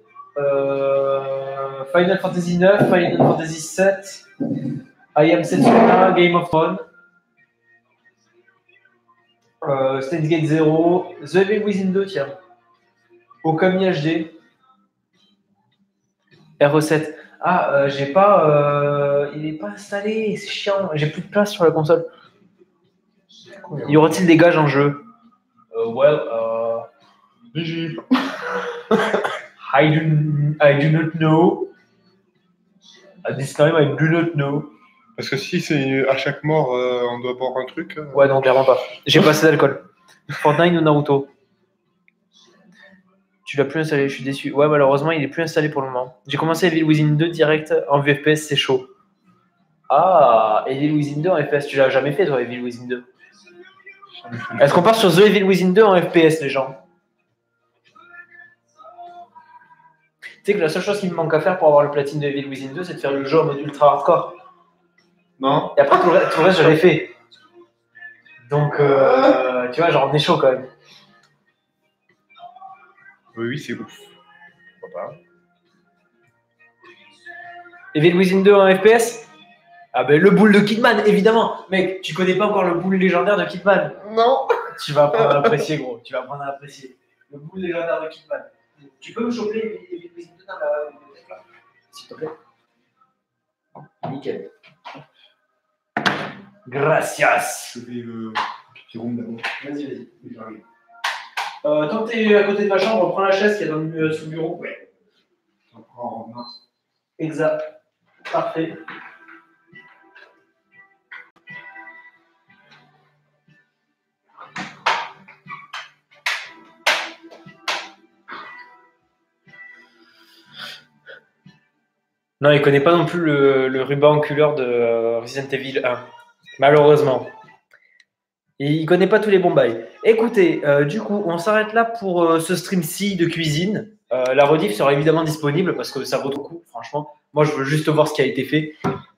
Final Fantasy 9, Final Fantasy 7, I Am Setsuna, Game of Thrones, Steins Gate 0, The Evil Within 2, tiens, Okami HD, RE7. Ah, j'ai pas. Il n'est pas installé, c'est chiant. J'ai plus de place sur la console. Y aura-t-il des gages en jeu? GG. I do not know. At this time, I do not know. Parce que si c'est à chaque mort, on doit boire un truc. Ouais, non, clairement pas. J'ai pas assez d'alcool. Fortnite ou Naruto? Tu l'as plus installé, je suis déçu. Ouais, malheureusement, il est plus installé pour le moment. J'ai commencé Evil Within 2 direct en vue FPS, c'est chaud. Ah, Evil Within 2 en FPS, tu l'as jamais fait toi, Evil Within 2? Est-ce qu'on part sur The Evil Within 2 en FPS, les gens? Tu sais que la seule chose qui me manque à faire pour avoir le platine de Evil Within 2, c'est de faire le jeu en mode ultra hardcore. Non. Et après, tout le reste, je l'ai fait. Donc, tu vois, genre, on est chaud quand même. Oui, c'est ouf. Pourquoi pas. Evil Within 2 en FPS? Ah ben, le boule de Kidman, évidemment. Mec, tu connais pas encore le boule légendaire de Kidman? Non. Tu vas apprendre à apprécier, gros. Tu vas apprendre à apprécier. Le boule légendaire de Kidman. Tu peux me choper Evil Within 2 dans la bibliothèque, là? S'il te plaît. Nickel. Gracias. Je fais le petit room d'abord. Vas-y. J'arrive. Tant que t'es à côté de ma chambre, prends la chaise qui est sous le bureau. Ouais. On prend en main. Exact. Parfait. Non, il connaît pas non plus le ruban enculeur de Resident Evil 1. Malheureusement. Et il connaît pas tous les bons bails. Écoutez, du coup, on s'arrête là pour ce stream-ci de cuisine. La rediff sera évidemment disponible parce que ça vaut le coup, franchement. Moi, je veux juste voir ce qui a été fait.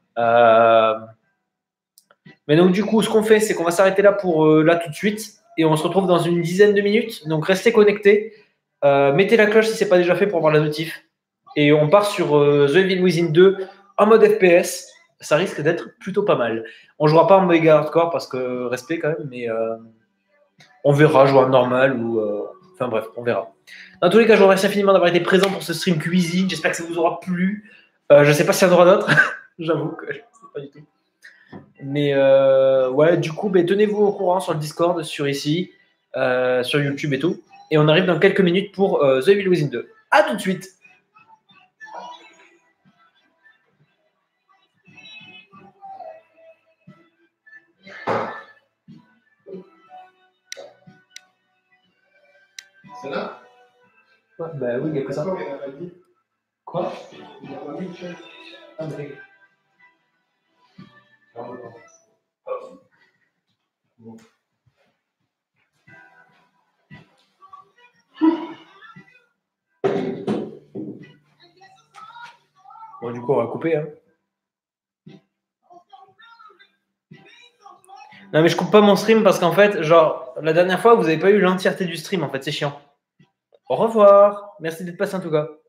Mais donc, du coup, ce qu'on fait, c'est qu'on va s'arrêter là pour là tout de suite. Et on se retrouve dans une dizaine de minutes. Donc, restez connectés. Mettez la cloche si ce n'est pas déjà fait pour avoir la notif. Et on part sur The Evil Within 2 en mode FPS. Ça risque d'être plutôt pas mal. On jouera pas en méga hardcore parce que respect quand même, mais on verra jouer en normal ou. Enfin bref, on verra. Dans tous les cas, je vous remercie infiniment d'avoir été présent pour ce stream cuisine. J'espère que ça vous aura plu. Je ne sais pas s'il y en aura d'autres. J'avoue que je ne sais pas du tout. Mais ouais, du coup, tenez-vous au courant sur le Discord, sur ici, sur YouTube et tout. Et on arrive dans quelques minutes pour The Evil Within 2. A tout de suite. C'est là? Ouais, bah oui, il n'y a que ça. Quoi? Ah, mais Bon, du coup, on va couper. Hein. Non, mais je coupe pas mon stream parce qu'en fait, genre, la dernière fois, vous n'avez pas eu l'entièreté du stream. En fait, c'est chiant. Au revoir. Merci d'être passé en tout cas.